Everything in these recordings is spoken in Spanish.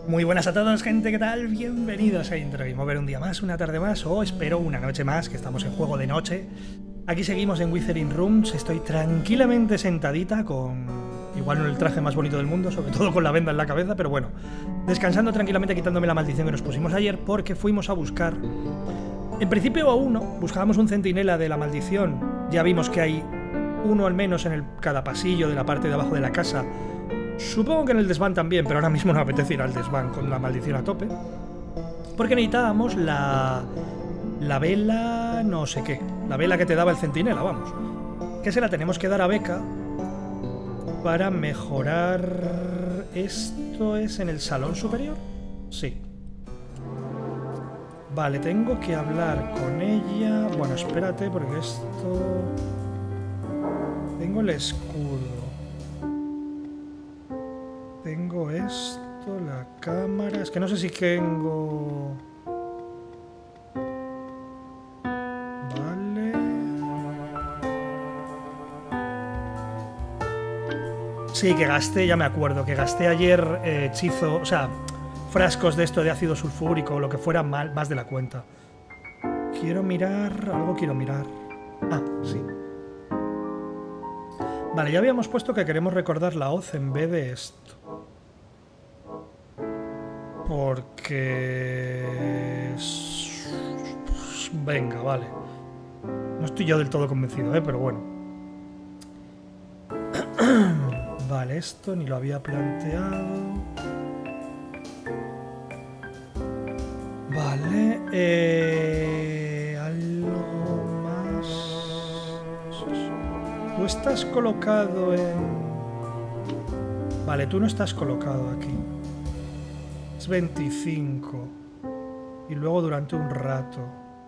Muy buenas a todos, gente, ¿qué tal? Bienvenidos a Intro Game Over un día más, una tarde más, o espero una noche más, que estamos en juego de noche. Aquí seguimos en Withering Rooms, estoy tranquilamente sentadita con... igual no el traje más bonito del mundo, sobre todo con la venda en la cabeza, pero bueno, descansando tranquilamente, quitándome la maldición que nos pusimos ayer, porque fuimos a buscar... En principio a uno, buscábamos un centinela de la maldición, ya vimos que hay uno al menos en cada pasillo de la parte de abajo de la casa. Supongo que en el desván también, pero ahora mismo no me apetece ir al desván con la maldición a tope. Porque necesitábamos la vela no sé qué. La vela que te daba el centinela, vamos. Que se la tenemos que dar a Becca para mejorar... ¿Esto es en el salón superior? Sí. Vale, tengo que hablar con ella... Bueno, espérate, porque esto... Tengo el escudo. Tengo esto, la cámara... Es que no sé si tengo... Vale... Sí, que gasté, ya me acuerdo, que gasté ayer hechizo... O sea, frascos de esto de ácido sulfúrico o lo que fuera más de la cuenta. Quiero mirar... Algo quiero mirar... Ah, sí. Vale, ya habíamos puesto que queremos recordar la hoz en vez de esto. Porque... Venga, vale. No estoy yo del todo convencido, pero bueno. Vale, esto ni lo había planteado. Vale, algo más. Tú estás colocado en... Vale, tú no estás colocado aquí. 25 y luego durante un rato.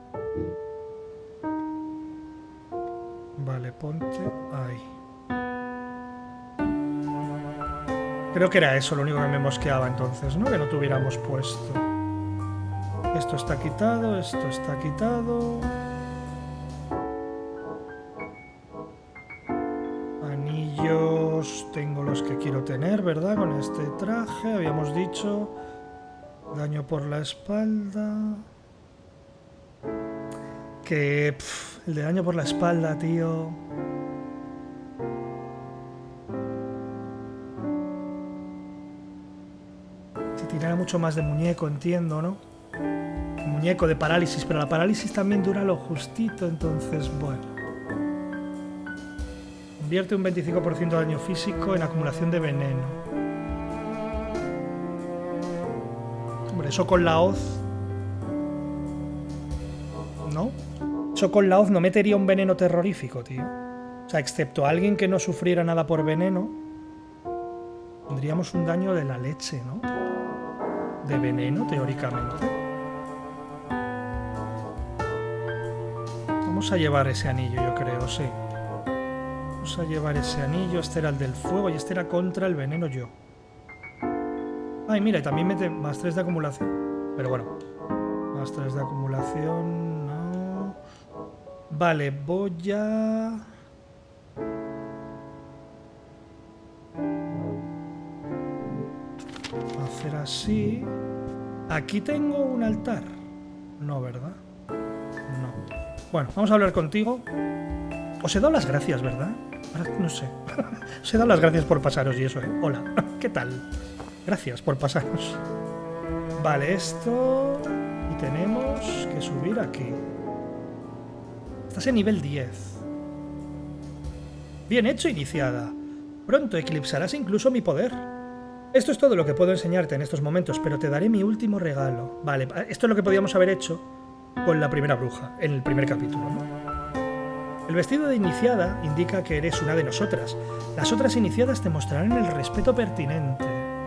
Vale, ponte ahí. Creo que era eso lo único que me mosqueaba entonces, ¿no? Que no tuviéramos puesto. Esto está quitado, esto está quitado. Anillos tengo los que quiero tener, ¿verdad? Con este traje, habíamos dicho... Daño por la espalda. Que... el de daño por la espalda, tío. Si tirara mucho más de muñeco, entiendo, ¿no? Muñeco de parálisis, pero la parálisis también dura lo justito, entonces, bueno. Convierte un 25% de daño físico en acumulación de veneno. Eso con la hoz... ¿No? Eso con la hoz no metería un veneno terrorífico, tío. O sea, excepto a alguien que no sufriera nada por veneno, tendríamos un daño de la leche, ¿no? De veneno, teóricamente. Vamos a llevar ese anillo, yo creo, sí. Vamos a llevar ese anillo. Este era el del fuego y este era contra el veneno yo. Ay, mira, y también mete más 3 de acumulación. Pero bueno, más 3 de acumulación, no. Vale, voy a... hacer así. Aquí tengo un altar. No, ¿verdad? No. Bueno, vamos a hablar contigo. Os he dado las gracias, ¿verdad? Ahora no sé. Os he dado las gracias por pasaros y eso, ¿eh? Hola, ¿qué tal? Gracias por pasaros. Vale, esto... Y tenemos que subir aquí. Estás en nivel 10. Bien hecho, iniciada. Pronto eclipsarás incluso mi poder. Esto es todo lo que puedo enseñarte en estos momentos, pero te daré mi último regalo. Vale, esto es lo que podíamos haber hecho con la primera bruja, en el primer capítulo, ¿no? El vestido de iniciada indica que eres una de nosotras. Las otras iniciadas te mostrarán el respeto pertinente.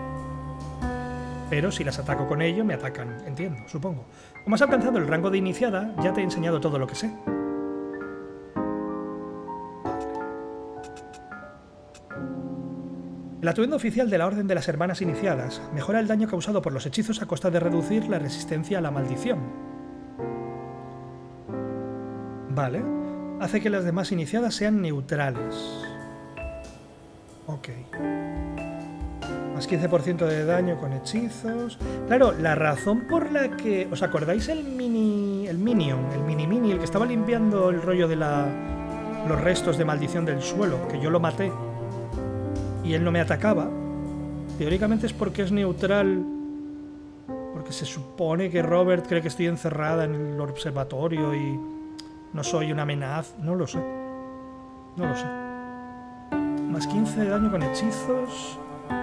Pero si las ataco con ello, me atacan, entiendo, supongo. Como has alcanzado el rango de iniciada, ya te he enseñado todo lo que sé. El atuendo oficial de la Orden de las Hermanas Iniciadas mejora el daño causado por los hechizos a costa de reducir la resistencia a la maldición. Vale. Hace que las demás iniciadas sean neutrales. Ok. Más 15% de daño con hechizos. Claro, la razón por la que... ¿Os acordáis el mini... el minion, el mini, el que estaba limpiando el rollo de los restos de maldición del suelo? Que yo lo maté y él no me atacaba. Teóricamente es porque es neutral. Porque se supone que Robert cree que estoy encerrada en el observatorio y no soy una amenaza. No lo sé. No lo sé. Más 15 de daño con hechizos.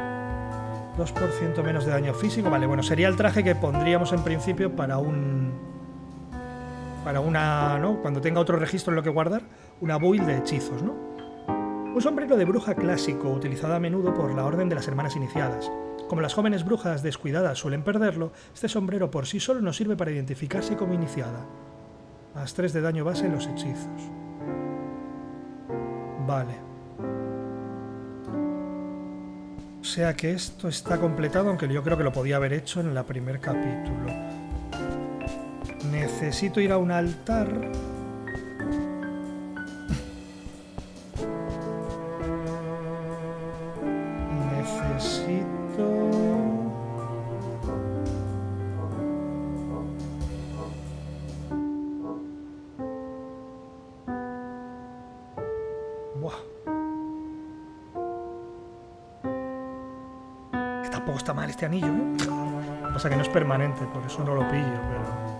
2% menos de daño físico. Vale, bueno, sería el traje que pondríamos en principio para un... Para una... ¿no? Cuando tenga otro registro en lo que guardar, una build de hechizos, ¿no? Un sombrero de bruja clásico, utilizado a menudo por la Orden de las Hermanas Iniciadas. Como las jóvenes brujas descuidadas suelen perderlo, este sombrero por sí solo nos sirve para identificarse como iniciada. Más 3 de daño base en los hechizos. Vale. O sea que esto está completado, aunque yo creo que lo podía haber hecho en el primer capítulo. Necesito ir a un altar. Necesito... Buah. Que tampoco está mal este anillo, ¿eh? Lo que pasa que no es permanente, por eso no lo pillo, pero...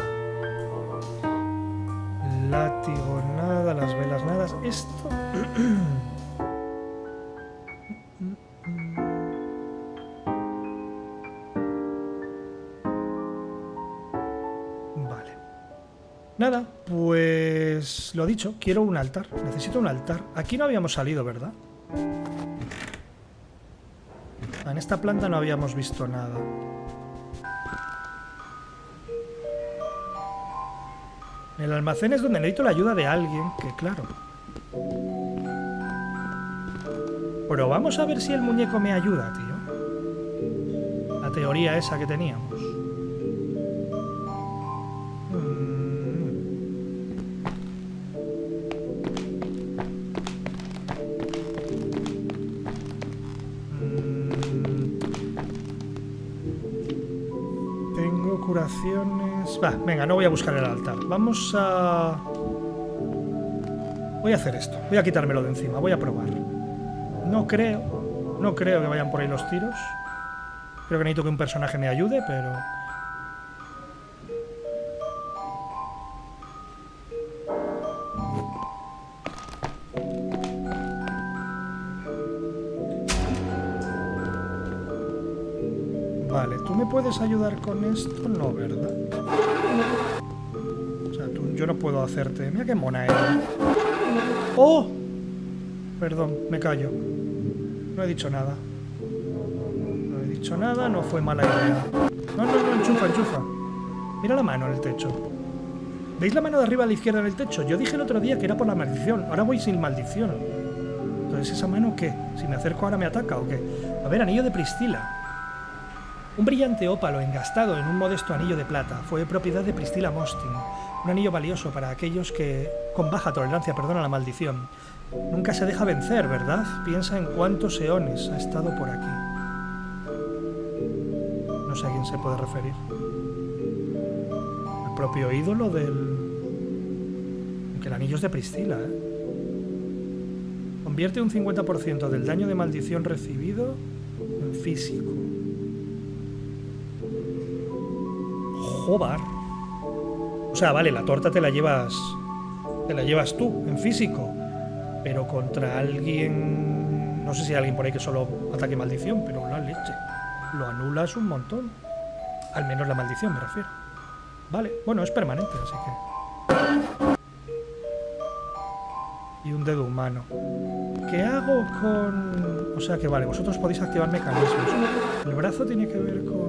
Látigo nada, las velas nada. Esto... Vale. Nada, pues... Lo dicho, quiero un altar. Necesito un altar. Aquí no habíamos salido, ¿verdad? En esta planta no habíamos visto nada. En el almacén es donde necesito la ayuda de alguien, que claro. Pero vamos a ver si el muñeco me ayuda, tío. La teoría esa que teníamos. Tengo curaciones... Va, venga, no voy a buscar el altar. Vamos a... Voy a hacer esto. Voy a quitármelo de encima. Voy a probar. No creo que vayan por ahí los tiros. Creo que necesito que un personaje me ayude, pero... Vale, ¿tú me puedes ayudar con esto? No, ¿verdad? O sea, yo no puedo hacerte... Mira qué mona era. ¡Oh! Perdón, me callo. No he dicho nada. No he dicho nada, no fue mala idea. No, enchufa. Mira la mano en el techo. ¿Veis la mano de arriba a la izquierda en el techo? Yo dije el otro día que era por la maldición. Ahora voy sin maldición. Entonces, ¿esa mano qué? Si me acerco ahora me ataca o qué. A ver, anillo de Pristila. Un brillante ópalo engastado en un modesto anillo de plata fue propiedad de Pristila Mostin, un anillo valioso para aquellos que, con baja tolerancia, perdonan la maldición. Nunca se deja vencer, ¿verdad? Piensa en cuántos eones ha estado por aquí. No sé a quién se puede referir. El propio ídolo del... Aunque el anillo es de Pristila, ¿eh? Convierte un 50% del daño de maldición recibido en físico. Jobar. O sea, vale, la torta te la llevas tú, en físico. Pero contra alguien... No sé si hay alguien por ahí que solo ataque maldición, pero la leche. Lo anulas un montón. Al menos la maldición, me refiero. Vale, bueno, es permanente, así que... Y un dedo humano. ¿Qué hago con...? O sea que vale, vosotros podéis activar mecanismos. El brazo tiene que ver con...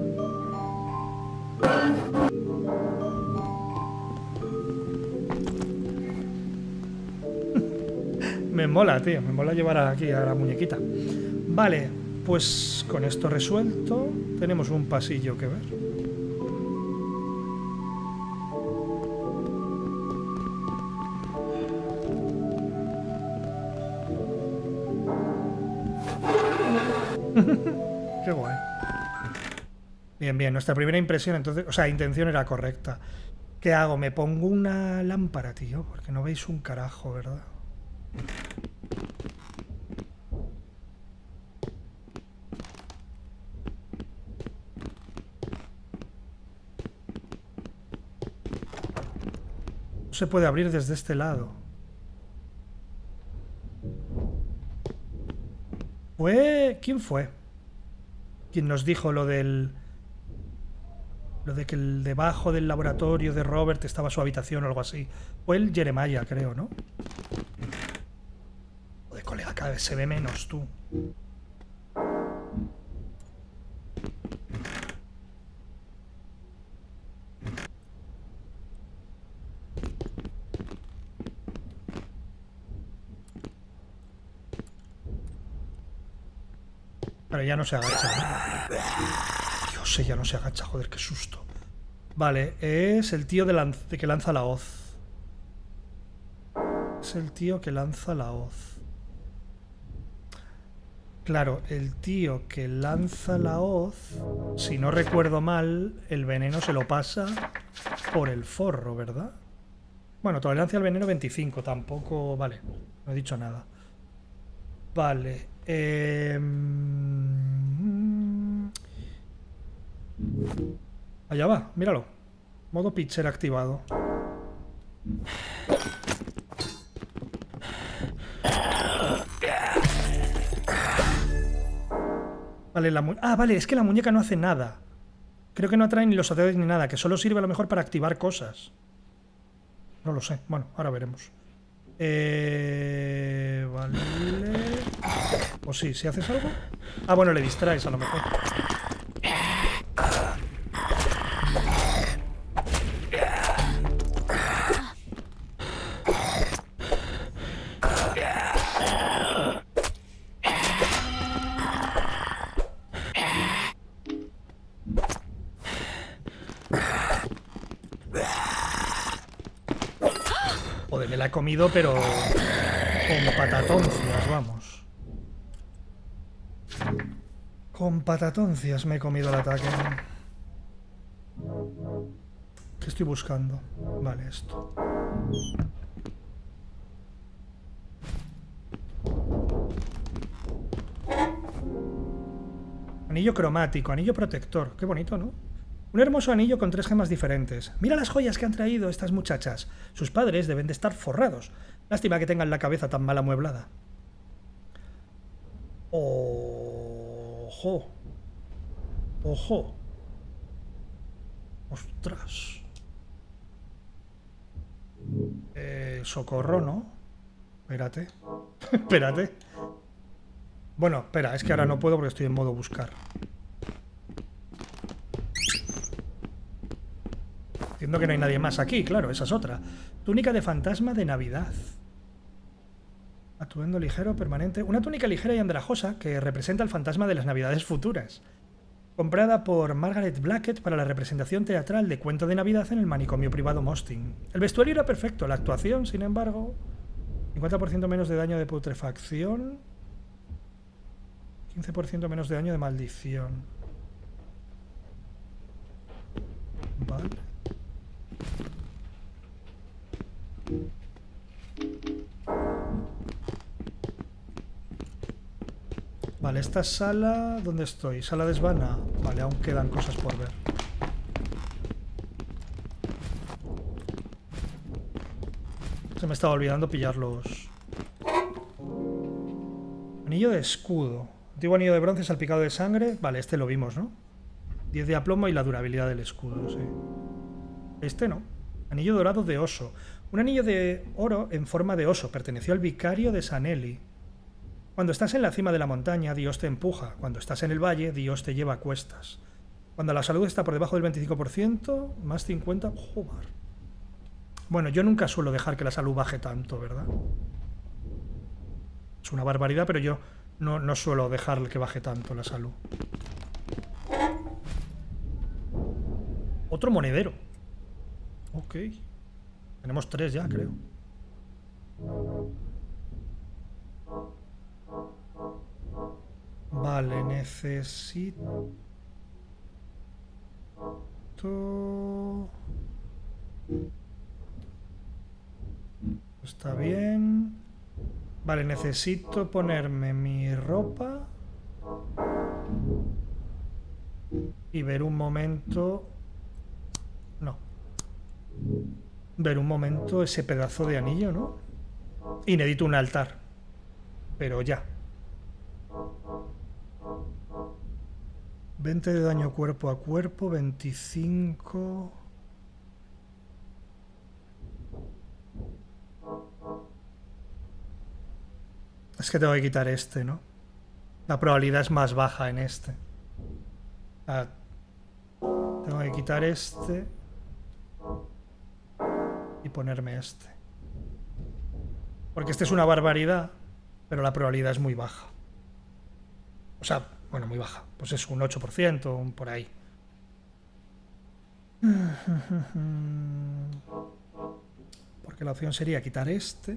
Me mola, tío. Me mola llevar aquí a la muñequita. Vale, pues con esto resuelto, tenemos un pasillo que ver. Qué guay. Bien, bien. Nuestra primera impresión, entonces... O sea, intención era correcta. ¿Qué hago? Me pongo una lámpara, tío. Porque no veis un carajo, ¿verdad? No se puede abrir desde este lado. ¿Quién fue? ¿Quién nos dijo lo del... Lo de que el debajo del laboratorio de Robert estaba su habitación o algo así? Fue el Jeremiah, creo, ¿no? Joder, colega, cada vez se ve menos, tú. Pero ya no se agacha, ¿no? Dios, ya no se agacha, joder, qué susto. Vale, es el tío de que lanza la hoz. Es el tío que lanza la hoz. Claro, el tío que lanza la hoz, si no recuerdo mal, el veneno se lo pasa por el forro, ¿verdad? Bueno, tolerancia al veneno 25, tampoco... Vale, no he dicho nada. Vale. Allá va, míralo. Modo pitcher activado. Vale, vale, es que la muñeca no hace nada. Creo que no atrae ni los satélites ni nada, que solo sirve a lo mejor para activar cosas. No lo sé. Bueno, ahora veremos. Vale. O sí, si haces algo. Ah, bueno, le distraes a lo mejor. Joder, me la he comido, pero con patatoncias, vamos. Con patatoncias me he comido el ataque. ¿Qué estoy buscando? Vale, esto. Anillo cromático, anillo protector. Qué bonito, ¿no? Un hermoso anillo con 3 gemas diferentes. Mira las joyas que han traído estas muchachas. Sus padres deben de estar forrados. Lástima que tengan la cabeza tan mal amueblada. ¡Ojo! ¡Ojo! ¡Ostras! Socorro, ¿no? Espérate. Espérate. Bueno, espera, es que ahora no puedo porque estoy en modo buscar. Entiendo que no hay nadie más aquí, claro, esa es otra. Túnica de fantasma de Navidad. Atuendo ligero, permanente. Una túnica ligera y andrajosa que representa el fantasma de las Navidades futuras. Comprada por Margaret Blackett para la representación teatral de Cuento de Navidad en el manicomio privado Mosting. El vestuario era perfecto, la actuación, sin embargo... 50% menos de daño de putrefacción. 15% menos de daño de maldición. Vale. Vale, esta sala... ¿Dónde estoy? Sala desvana. Vale, aún quedan cosas por ver. Se me estaba olvidando pillar los... Anillo de escudo. Antiguo anillo de bronce salpicado de sangre. Vale, este lo vimos, ¿no? 10 de aplomo y la durabilidad del escudo, sí. Este no. Anillo dorado de oso. Un anillo de oro en forma de oso. Perteneció al vicario de Sanelli. Cuando estás en la cima de la montaña, Dios te empuja. Cuando estás en el valle, Dios te lleva a cuestas. Cuando la salud está por debajo del 25%, más 50... Joder. Bueno, yo nunca suelo dejar que la salud baje tanto, ¿verdad? Es una barbaridad, pero yo no suelo dejar que baje tanto la salud. Otro monedero. Ok. Tenemos 3 ya, creo. Vale, necesito... Está bien. Vale, necesito ponerme mi ropa y ver un momento... No. Ver un momento ese pedazo de anillo, ¿no? Y necesito un altar. Pero ya. 20 de daño cuerpo a cuerpo, 25... Es que tengo que quitar este, ¿no? La probabilidad es más baja en este. Ah, tengo que quitar este y ponerme este. Porque este es una barbaridad, pero la probabilidad es muy baja. O sea, bueno, muy baja. Pues es un 8%, un por ahí. Porque la opción sería quitar este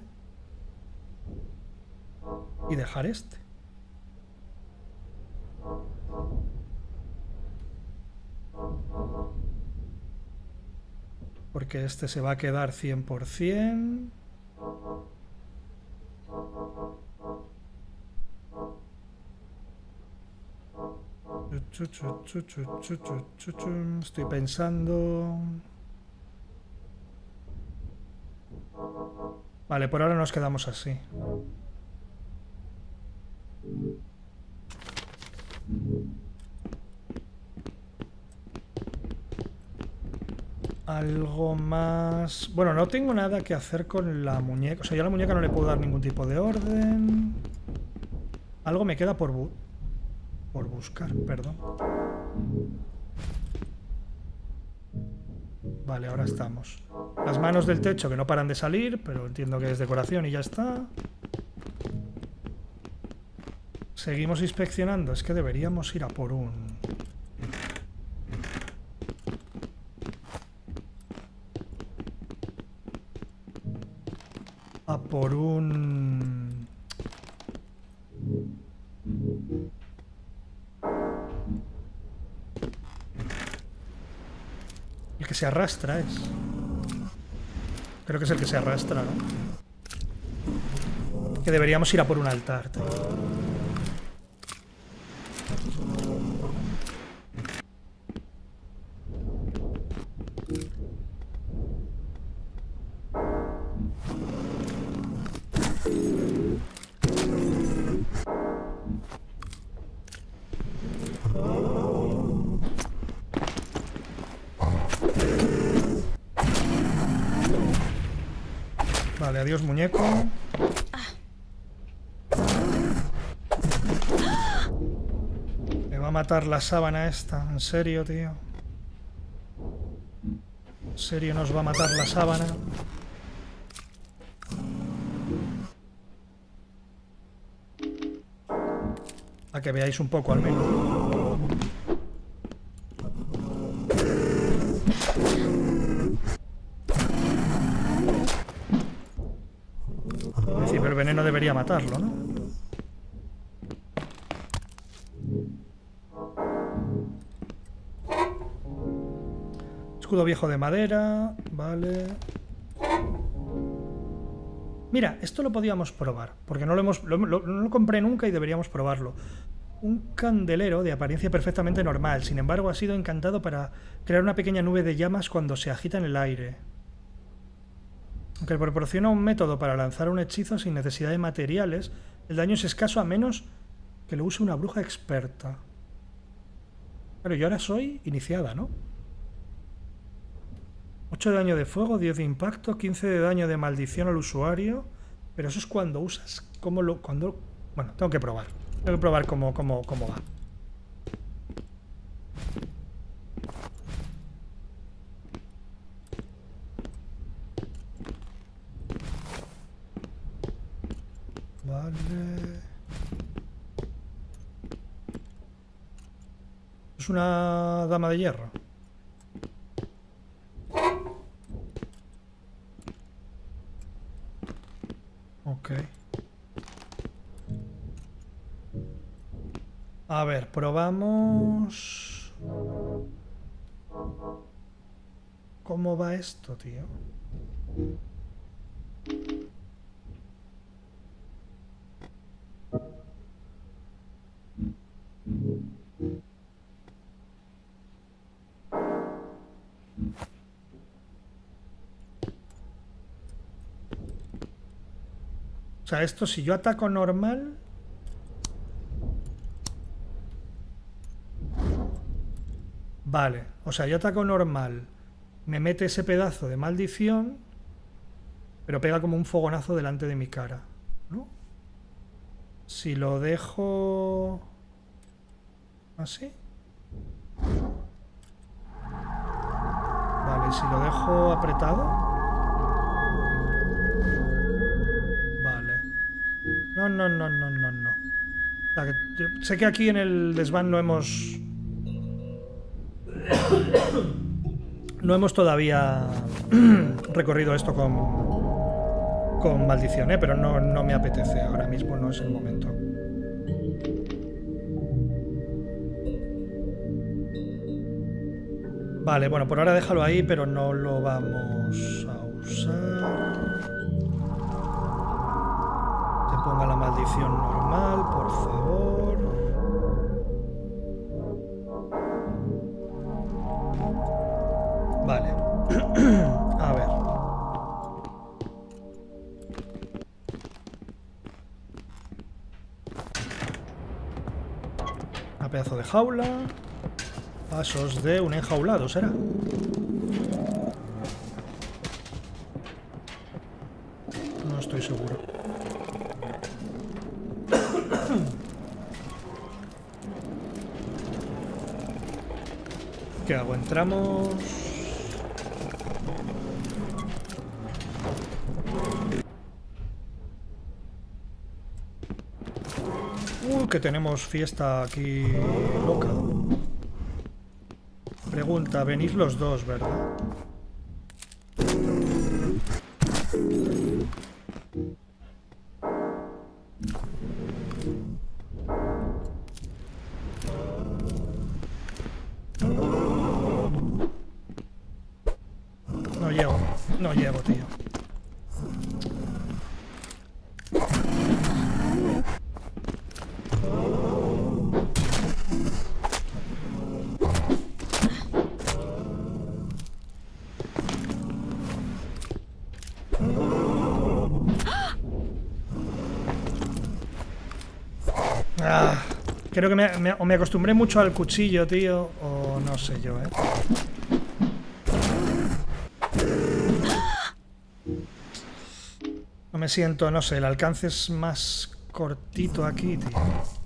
y dejar este. Porque este se va a quedar 100%. Estoy pensando... Vale, por ahora nos quedamos así. Algo más... Bueno, no tengo nada que hacer con la muñeca. O sea, yo a la muñeca no le puedo dar ningún tipo de orden. Algo me queda por buscar, perdón. Vale, ahora estamos. Las manos del techo que no paran de salir, pero entiendo que es decoración y ya está. Seguimos inspeccionando. Es que deberíamos ir a por un... A por un... El que se arrastra es... Creo que es el que se arrastra, ¿no? Que deberíamos ir a por un altar, tío. Vale, adiós, muñeco. Me va a matar la sábana esta. ¿En serio, tío? ¿En serio nos va a matar la sábana? A que veáis un poco al menos. En principio el veneno debería matarlo, ¿no? Escudo viejo de madera, vale. Mira, esto lo podíamos probar, porque no lo compré nunca y deberíamos probarlo. Un candelero de apariencia perfectamente normal, sin embargo ha sido encantado para crear una pequeña nube de llamas cuando se agita en el aire. Aunque proporciona un método para lanzar un hechizo sin necesidad de materiales, el daño es escaso a menos que lo use una bruja experta. Pero yo ahora soy iniciada, ¿no? 8 de daño de fuego, 10 de impacto, 15 de daño de maldición al usuario. Pero eso es cuando usas... Bueno, tengo que probar. Tengo que probar cómo va. Vale. Es una dama de hierro. Ok. A ver, probamos... ¿Cómo va esto, tío? O sea, esto si yo ataco normal... Vale, o sea, yo ataco normal, me mete ese pedazo de maldición, pero pega como un fogonazo delante de mi cara, ¿no? Si lo dejo... ¿así? Vale, si lo dejo apretado... Vale. No, no, no, no, no, no. O sea, sé que aquí en el desván no hemos... No hemos todavía recorrido esto con maldición, pero no me apetece. Ahora mismo no es el momento. Vale, bueno, por ahora déjalo ahí, pero no lo vamos a usar. Que ponga la maldición normal, por favor. Vale. A ver. Un pedazo de jaula. Pasos de un enjaulado, ¿será? No estoy seguro. ¿Qué hago? Entramos... que tenemos fiesta aquí loca. Pregunta, venís los dos, ¿verdad? No llego, tío. Creo que me acostumbré mucho al cuchillo, tío, o no sé yo, ¿eh? No me siento, no sé, el alcance es más cortito aquí, tío.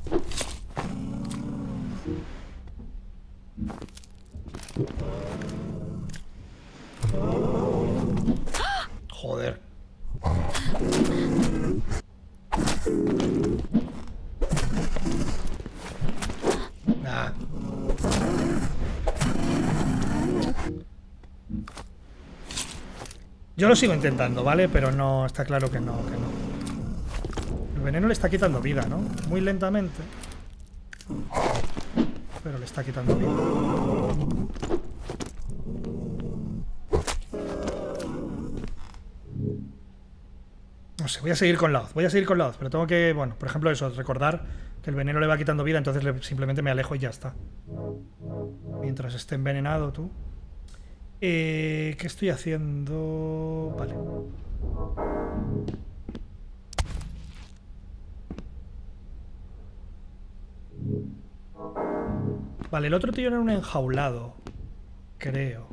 Joder. Nah. Yo lo sigo intentando, ¿vale? Pero no, está claro que no, El veneno le está quitando vida, ¿no? Muy lentamente. Pero le está quitando vida. No sé, voy a seguir con la hoz, pero tengo que, bueno, por ejemplo eso, recordar que el veneno le va quitando vida, entonces simplemente me alejo y ya está. Mientras esté envenenado tú. ¿Qué estoy haciendo? Vale. Vale, el otro tío era un enjaulado, creo.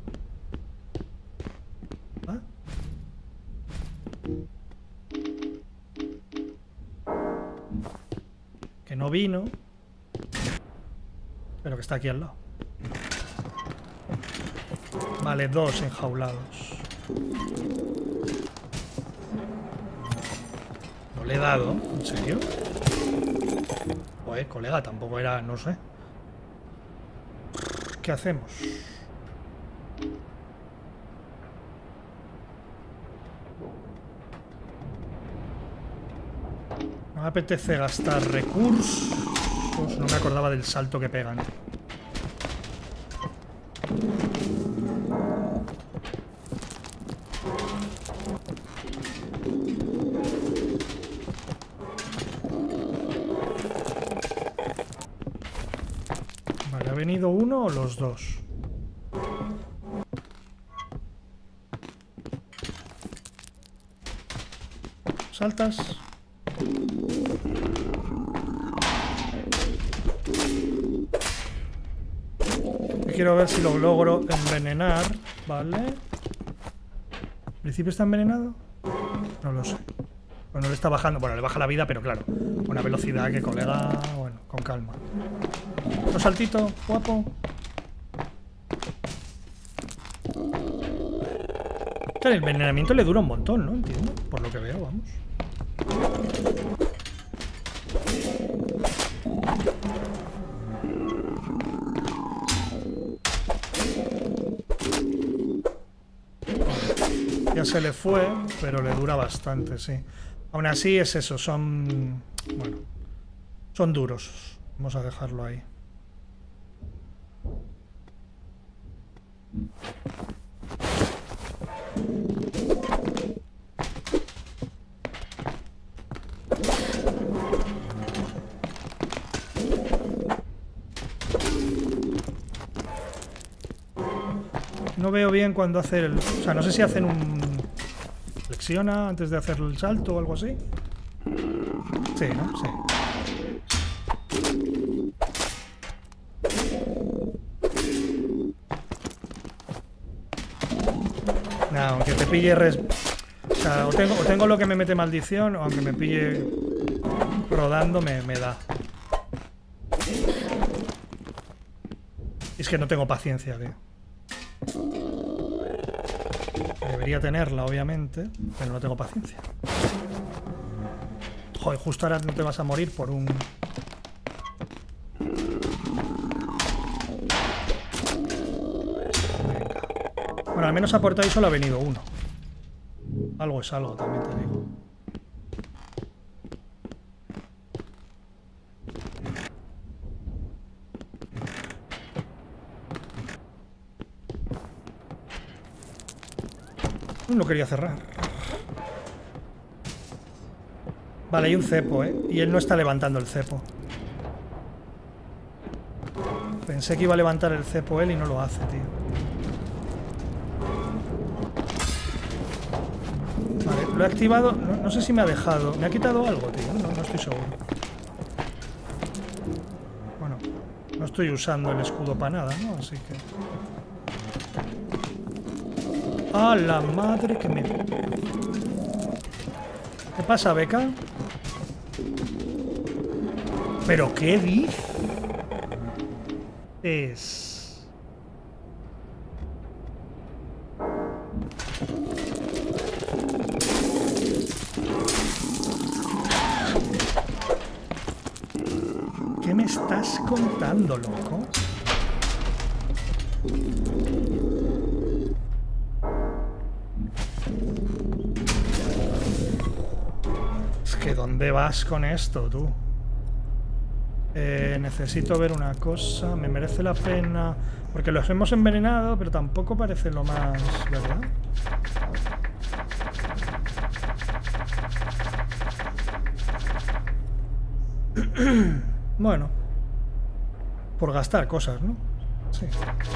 ¿Ah? Que no vino, pero que está aquí al lado. Vale, dos enjaulados. No le he dado, ¿en serio? Oye, colega, tampoco era, no sé. ¿Qué hacemos? No me apetece gastar recursos. Pues no me acordaba del salto que pegan. Vale, ¿ha venido uno o los dos? ¿Saltas? Quiero ver si lo logro envenenar, ¿vale? ¿Al principio está envenenado? No lo sé. Bueno, le está bajando. Bueno, le baja la vida, pero claro, con una velocidad que, colega, bueno, con calma. Un saltito, guapo. Claro, el envenenamiento le dura un montón, ¿no? Entiendo, por lo que veo, vamos. Ya se le fue, pero le dura bastante, sí. Aún así es eso, son... Bueno, son duros. Vamos a dejarlo ahí. No veo bien cuando hace el... O sea, no sé si hacen un... Flexiona antes de hacer el salto o algo así. Sí, ¿no? Sí. No, aunque te pille... O sea, o tengo lo que me mete maldición, o aunque me pille rodando me da. Es que no tengo paciencia, tío. Debería tenerla, obviamente, pero no tengo paciencia. Joder, justo ahora no te vas a morir por un... Venga. Bueno, al menos a por ahí solo ha venido uno. Algo es algo, también te digo. No quería cerrar. Vale, hay un cepo, ¿eh? Y él no está levantando el cepo. Pensé que iba a levantar el cepo él y no lo hace, tío. Vale, lo he activado. No sé si me ha dejado. ¿Me ha quitado algo, tío? No estoy seguro. Bueno, no estoy usando el escudo para nada, ¿no? Así que... ¡Ah, la madre que me... ¿Qué pasa, Beca? ¿Pero qué dices? ¿Qué me estás contando, loco? Es que ¿dónde vas con esto, tú? Necesito ver una cosa. Me merece la pena... Porque los hemos envenenado, pero tampoco parece lo más... ¿Verdad? Bueno. Por gastar cosas, ¿no? Sí.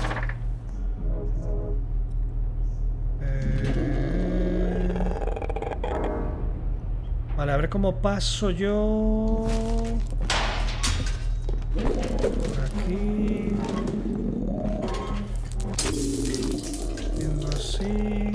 Vale, a ver cómo paso yo... Por aquí... Viendo así...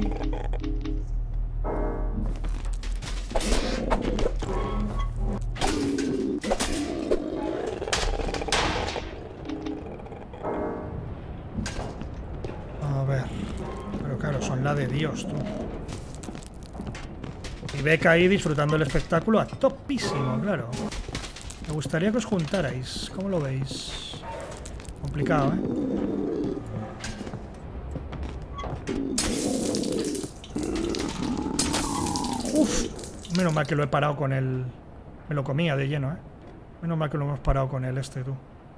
A ver... Pero claro, son la de Dios, tú. Y Beca ahí disfrutando el espectáculo a topísimo, claro. Me gustaría que os juntarais. ¿Cómo lo veis? Complicado, ¿eh? Uf, menos mal que lo he parado con el... Me lo comía de lleno, ¿eh? Menos mal que lo hemos parado con él tú.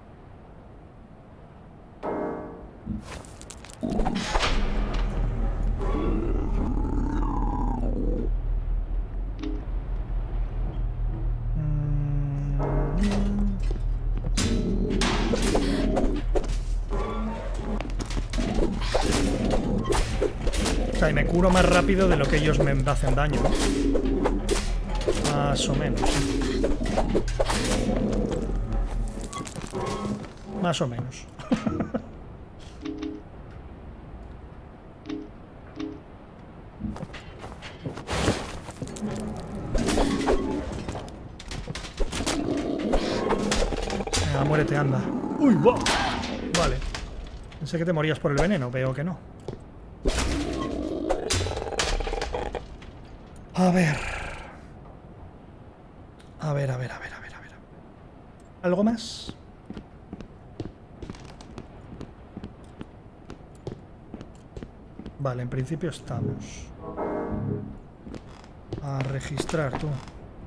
O sea, y me curo más rápido de lo que ellos me hacen daño. Más o menos. Más o menos. Venga, muérete, anda. ¡Uy, va! Vale. Pensé que te morías por el veneno, veo que no. A ver. A ver. ¿Algo más? Vale, en principio estamos. A registrar, tú.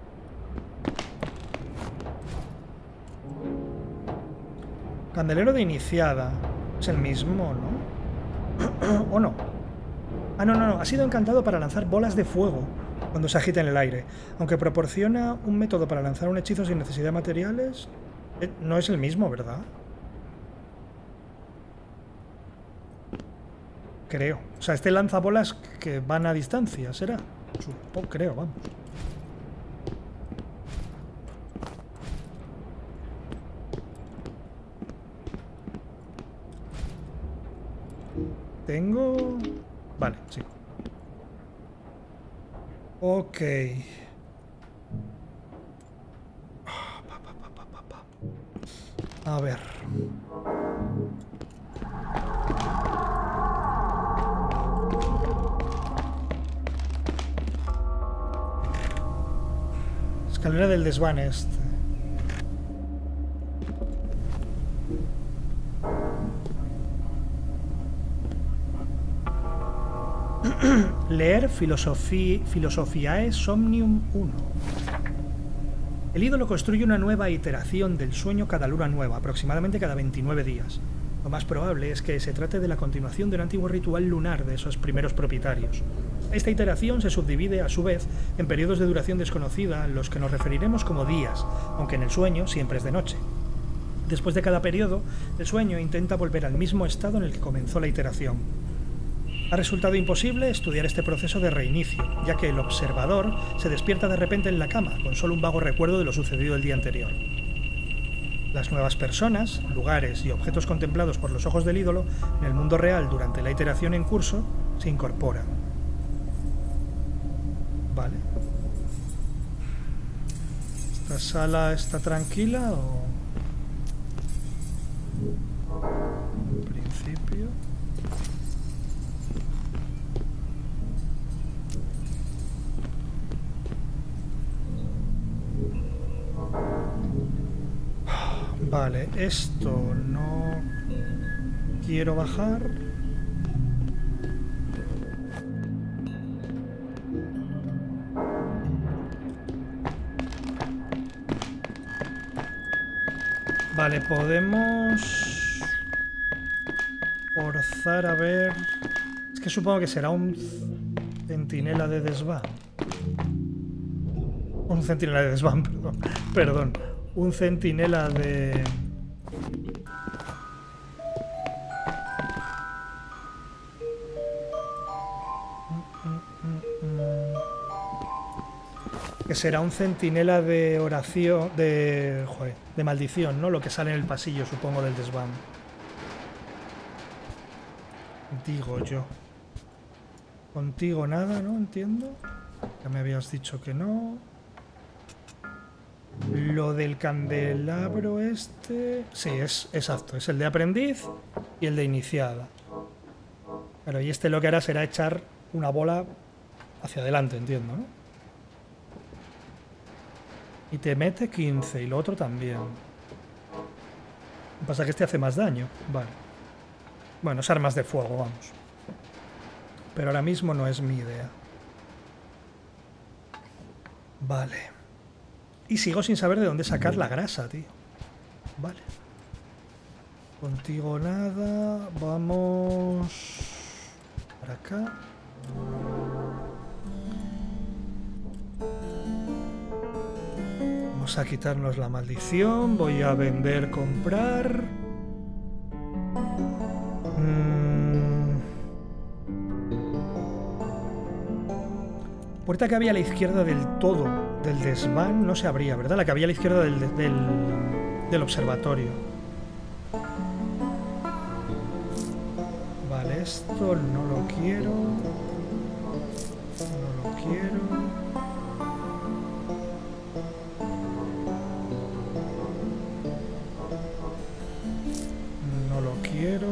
Candelero de iniciada. Es el mismo, ¿no? ¿O no? Ah, no. Ha sido encantado para lanzar bolas de fuego cuando se agita en el aire. Aunque proporciona un método para lanzar un hechizo sin necesidad de materiales, no es el mismo, ¿verdad? Creo. O sea, este lanza bolas que van a distancia, ¿será? Supongo, creo, vamos. Tengo... Vale, sí. Ok. A ver. Escalera del desván este. Leer Philosophiae Somnium 1. El ídolo construye una nueva iteración del sueño cada luna nueva, aproximadamente cada 29 días. Lo más probable es que se trate de la continuación de un antiguo ritual lunar de esos primeros propietarios. Esta iteración se subdivide, a su vez, en periodos de duración desconocida, a los que nos referiremos como días, aunque en el sueño siempre es de noche. Después de cada periodo, el sueño intenta volver al mismo estado en el que comenzó la iteración. Ha resultado imposible estudiar este proceso de reinicio, ya que el observador se despierta de repente en la cama, con solo un vago recuerdo de lo sucedido el día anterior. Las nuevas personas, lugares y objetos contemplados por los ojos del ídolo en el mundo real durante la iteración en curso se incorporan. Vale. ¿Esta sala está tranquila o...? En principio... Vale, esto no quiero bajar. Vale, podemos forzar a ver... Es que supongo que será un centinela de desván. Un centinela de desván, perdón. Un centinela de... Que será un centinela de oración... de maldición, ¿no? Lo que sale en el pasillo, supongo, del desván. Digo yo. Contigo nada, ¿no? Entiendo. Ya me habías dicho que no. Lo del candelabro este... Sí, es exacto. Es el de aprendiz y el de iniciada. Pero y este lo que hará será echar una bola hacia adelante, entiendo, ¿no? Y te mete 15 y lo otro también. Lo que pasa es que este hace más daño. Vale. Bueno, es armas de fuego, vamos. Pero ahora mismo no es mi idea. Vale. Y sigo sin saber de dónde sacar la grasa, tío. Vale. Contigo nada. Vamos... para acá. Vamos a quitarnos la maldición. Voy a vender, comprar. Puerta que había a la izquierda del todo del desván no se abría, ¿verdad? La que había a la izquierda del observatorio. Vale, esto no lo quiero. No lo quiero. No lo quiero.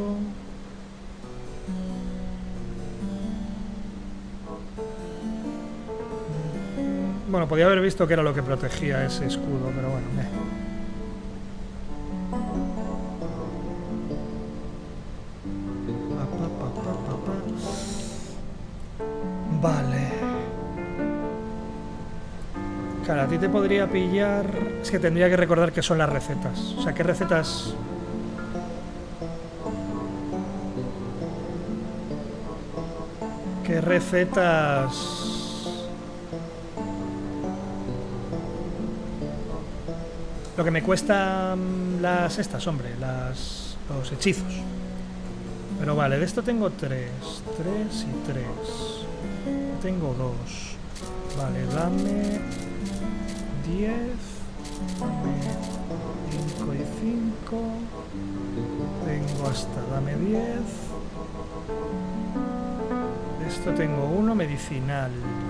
Bueno, podía haber visto que era lo que protegía ese escudo, pero bueno. Vale. Claro, a ti te podría pillar... Es que tendría que recordar qué son las recetas. O sea, qué recetas... ¿Qué recetas...? Lo que me cuesta las estas, hombre, los hechizos. Pero vale, de esto tengo 3 y 3. Tengo 2. Vale, dame 10. Dame 5 y 5. Tengo hasta, dame 10. De esto tengo 1 medicinal.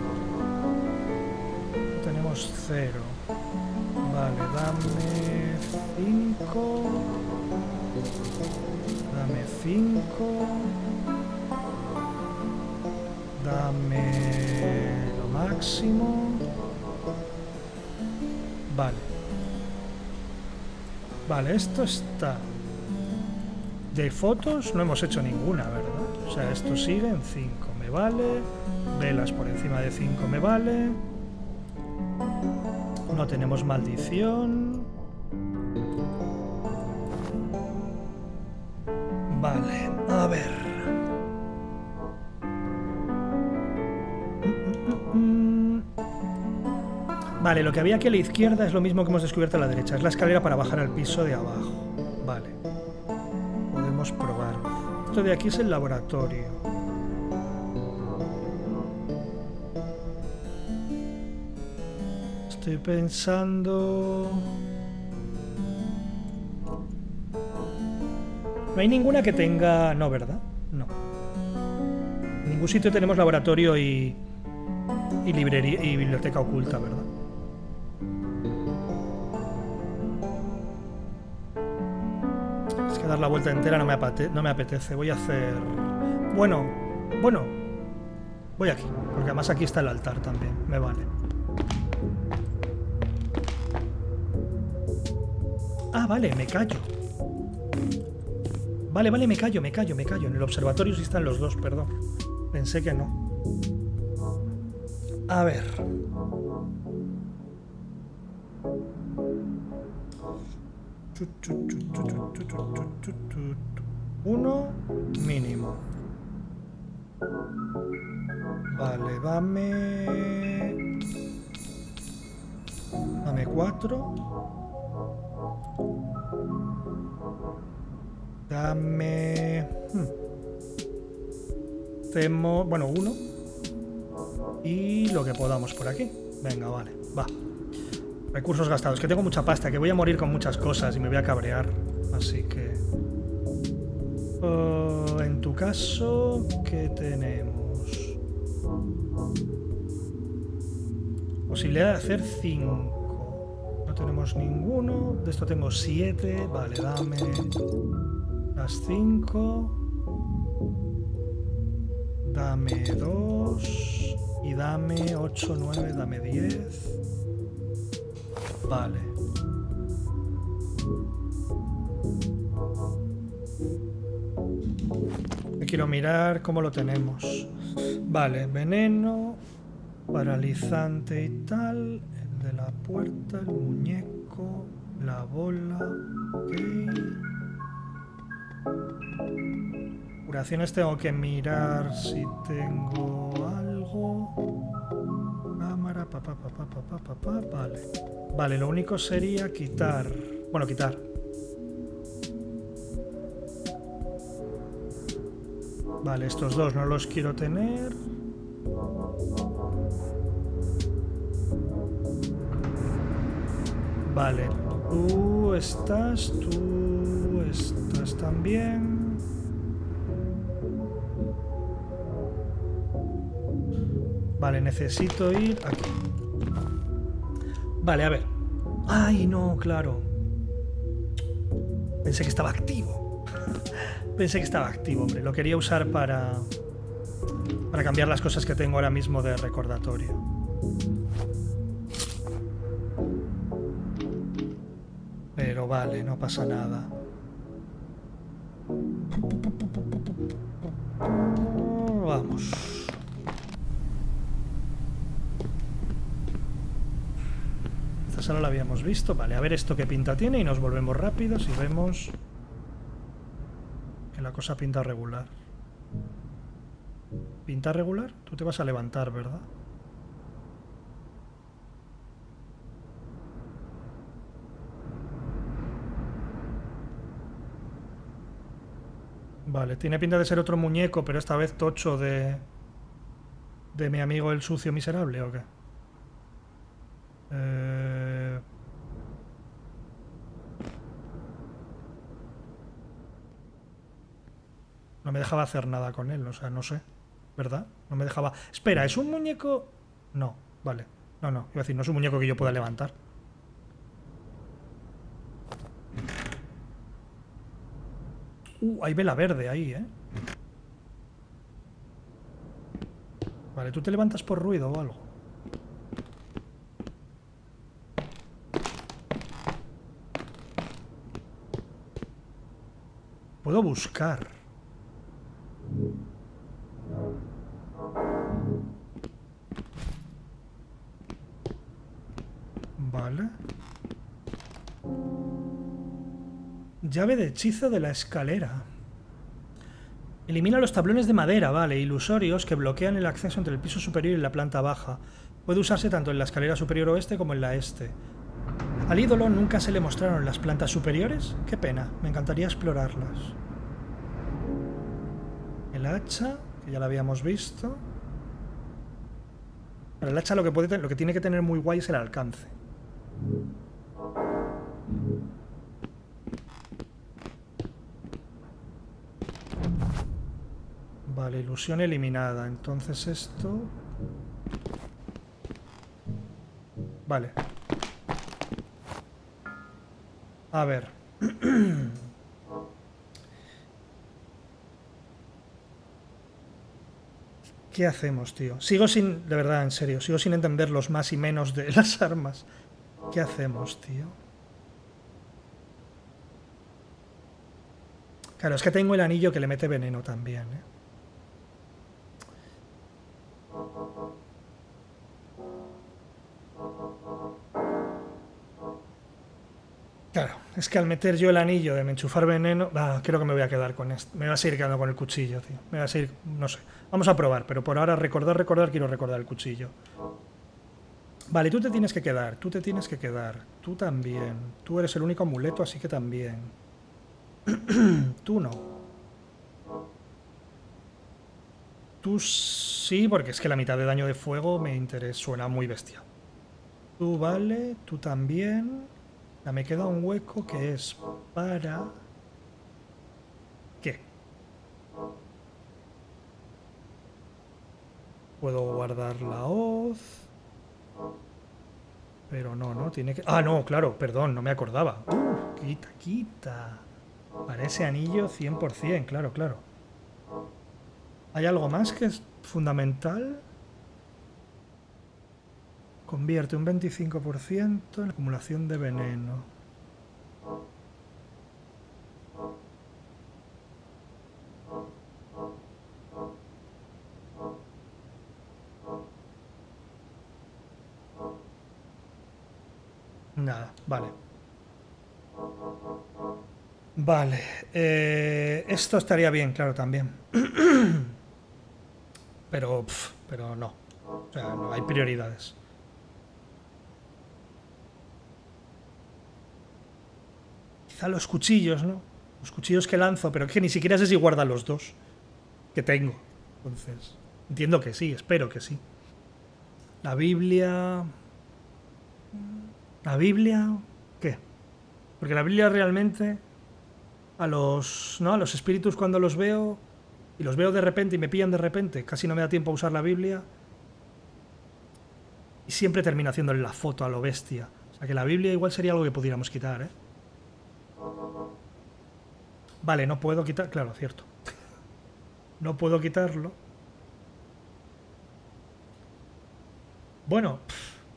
Tenemos 0. Vale, dame 5. Dame 5. Dame lo máximo. Vale. Vale, esto está... De fotos no hemos hecho ninguna, ¿verdad? O sea, esto sigue en 5. Me vale. Velas por encima de 5 me vale. No tenemos maldición. Vale, a ver. Vale, lo que había aquí a la izquierda es lo mismo que hemos descubierto a la derecha. Es la escalera para bajar al piso de abajo. Vale. Podemos probar. Esto de aquí es el laboratorio. Estoy pensando... No hay ninguna que tenga... No, ¿verdad? No. En ningún sitio tenemos laboratorio y librería y biblioteca oculta, ¿verdad? Es que dar la vuelta entera no me apetece. Voy a hacer... Bueno. Voy aquí, porque además aquí está el altar también. Me vale. Ah, vale, me callo. Vale, me callo. En el observatorio sí están los dos, perdón. Pensé que no. A ver. Uno mínimo. Vale, dame 4. Dame... Bueno, 1. Y lo que podamos por aquí. Venga, vale, va. Recursos gastados. Que tengo mucha pasta, que voy a morir con muchas cosas y me voy a cabrear. Así que... en tu caso, ¿qué tenemos? Posibilidad de hacer 5. No tenemos ninguno. De esto tengo 7. Vale, dame... las 5. Dame 2. Y dame 8, 9, dame 10. Vale. Me quiero mirar cómo lo tenemos. Vale, veneno, paralizante y tal. El de la puerta, el muñeco, la bola. Ok. Curaciones tengo que mirar si tengo algo. Cámara, vale. Vale, lo único sería quitar. Bueno, quitar. Vale, estos dos no los quiero tener. Vale, tú estás también. Vale, necesito ir aquí. Vale, a ver. ¡Ay, no! Claro. Pensé que estaba activo. Pensé que estaba activo, hombre. Lo quería usar para cambiar las cosas que tengo ahora mismo de recordatorio. Pero vale, no pasa nada. Vamos. Esta sala la habíamos visto. Vale, a ver esto qué pinta tiene y nos volvemos rápidos y vemos que la cosa pinta regular. ¿Pinta regular? Tú te vas a levantar, ¿verdad? Vale, tiene pinta de ser otro muñeco, pero esta vez tocho de mi amigo el sucio miserable, ¿o qué? No me dejaba hacer nada con él, o sea, no sé, ¿verdad? No me dejaba... Espera, ¿es un muñeco? No, vale. No, iba a decir, no es un muñeco que yo pueda levantar. Hay vela verde ahí, ¿eh? Vale, ¿tú te levantas por ruido o algo? Puedo buscar. Vale. Llave de hechizo de la escalera. Elimina los tablones de madera, vale, ilusorios que bloquean el acceso entre el piso superior y la planta baja. Puede usarse tanto en la escalera superior oeste como en la este. Al ídolo nunca se le mostraron las plantas superiores. Qué pena, me encantaría explorarlas. El hacha, que ya la habíamos visto. Pero el hacha lo que tiene que tener muy guay es el alcance. Vale, ilusión eliminada. Entonces esto... Vale. A ver. ¿Qué hacemos, tío? Sigo sin... De verdad, en serio. Sigo sin entender los más y menos de las armas. ¿Qué hacemos, tío? Claro, es que tengo el anillo que le mete veneno también, ¿eh? Claro, es que al meter yo el anillo de me enchufar veneno... creo que me voy a quedar con esto. Me voy a seguir quedando con el cuchillo, tío. Me voy a seguir... No sé. Vamos a probar, pero por ahora recordar, quiero recordar el cuchillo. Vale, tú te tienes que quedar. Tú te tienes que quedar. Tú también. Tú eres el único amuleto, así que también. Tú no. Tú sí, porque es que la mitad de daño de fuego me interesa. Suena muy bestia. Tú vale, tú también. Ya me queda un hueco que es para... ¿Qué? Puedo guardar la hoz. Pero no, tiene que... Ah, no, claro, perdón, no me acordaba. Quita. Para ese anillo 100%, claro. ¿Hay algo más que es fundamental? Convierte un 25% en acumulación de veneno. Nada, vale. Vale. Esto estaría bien, claro, también. Pero no. O sea, no hay prioridades. Quizá los cuchillos, ¿no? Los cuchillos que lanzo, pero que ni siquiera sé si guardan los dos que tengo. Entonces, entiendo que sí, espero que sí. La Biblia... ¿La Biblia? ¿Qué? Porque la Biblia realmente... A los espíritus cuando los veo... Y los veo de repente y me pillan de repente. Casi no me da tiempo a usar la Biblia. Y siempre termino haciéndole la foto a lo bestia. O sea que la Biblia igual sería algo que pudiéramos quitar, ¿eh? Vale, no puedo quitar... Claro, cierto. No puedo quitarlo. Bueno.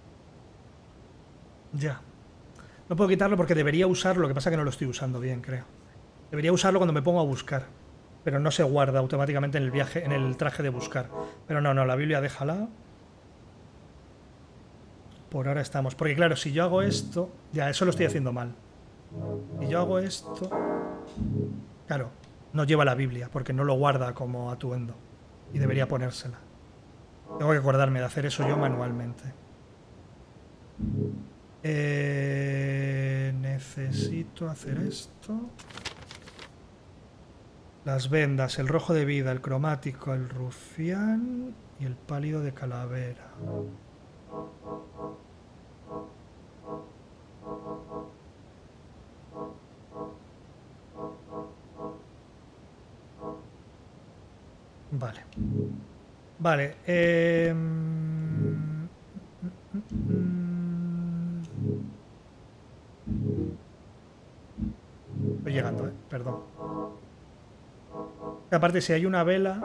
Ya. No puedo quitarlo porque debería usarlo. Lo que pasa es que no lo estoy usando bien, creo. Debería usarlo cuando me pongo a buscar. Pero no se guarda automáticamente en el viaje, en el traje de buscar. Pero no, la Biblia déjala. Por ahora estamos. Porque claro, si yo hago esto... Ya, eso lo estoy haciendo mal. Si yo hago esto... Claro, no lleva la Biblia porque no lo guarda como atuendo. Y debería ponérsela. Tengo que acordarme de hacer eso yo manualmente. Necesito hacer esto. Las vendas, el rojo de vida, el cromático, el rufián y el pálido de calavera. Vale. Vale. Estoy llegando, perdón. Aparte, si hay una vela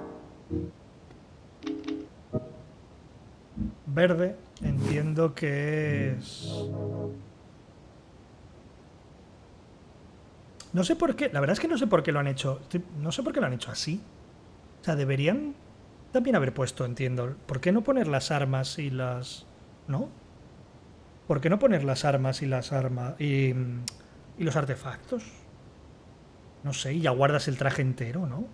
verde, entiendo que es... No sé por qué, la verdad es que no sé por qué lo han hecho. No sé por qué lo han hecho así. O sea, deberían también haber puesto, entiendo. ¿Por qué no poner las armas y las... ¿No? ¿Por qué no poner las armas y las armas... y los artefactos? No sé, y ya guardas el traje entero, ¿no?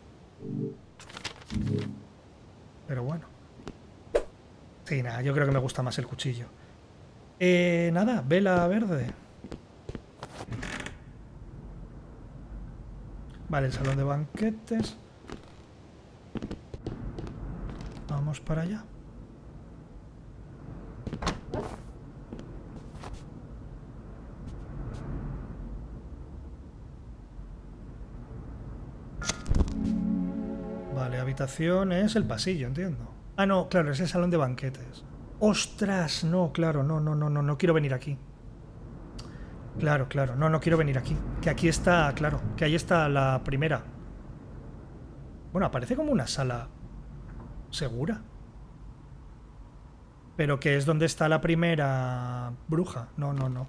Pero bueno. Sí, nada, yo creo que me gusta más el cuchillo. Nada, vela verde. Vale, el salón de banquetes. Vamos para allá. Vale, habitación es el pasillo, entiendo. Ah, no, claro, es el salón de banquetes. ¡Ostras! No, claro, no quiero venir aquí. Claro, no quiero venir aquí. Que aquí está, claro, que ahí está la primera. Bueno, aparece como una sala segura. Pero que es donde está la primera bruja. No. No.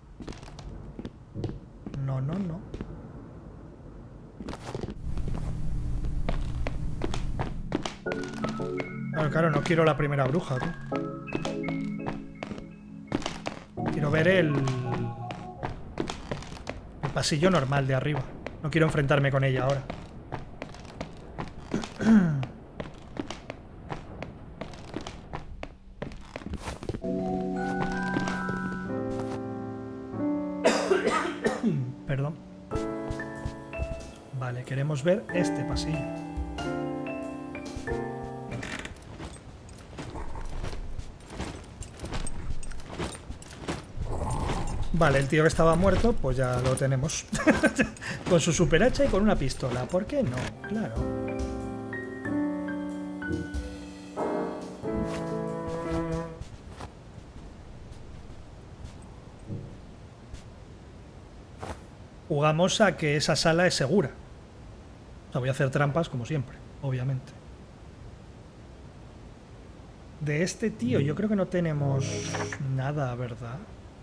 Claro, no quiero la primera bruja, tú. Quiero ver el pasillo normal de arriba. No quiero enfrentarme con ella ahora. Perdón. Vale, queremos ver este pasillo. Vale, el tío que estaba muerto, pues ya lo tenemos. Con su super hacha y con una pistola. ¿Por qué no? Claro. Jugamos a que esa sala es segura. O sea, voy a hacer trampas como siempre, obviamente. De este tío yo creo que no tenemos nada, ¿verdad?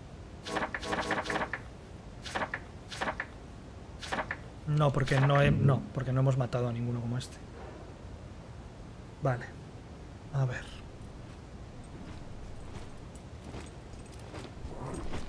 No, porque porque no hemos matado a ninguno como este. Vale. A ver.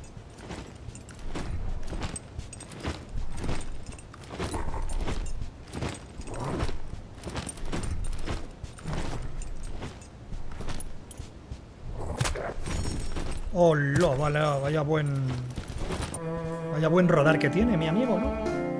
¡Hola! Vale, vaya buen rodar que tiene mi amigo, ¿no?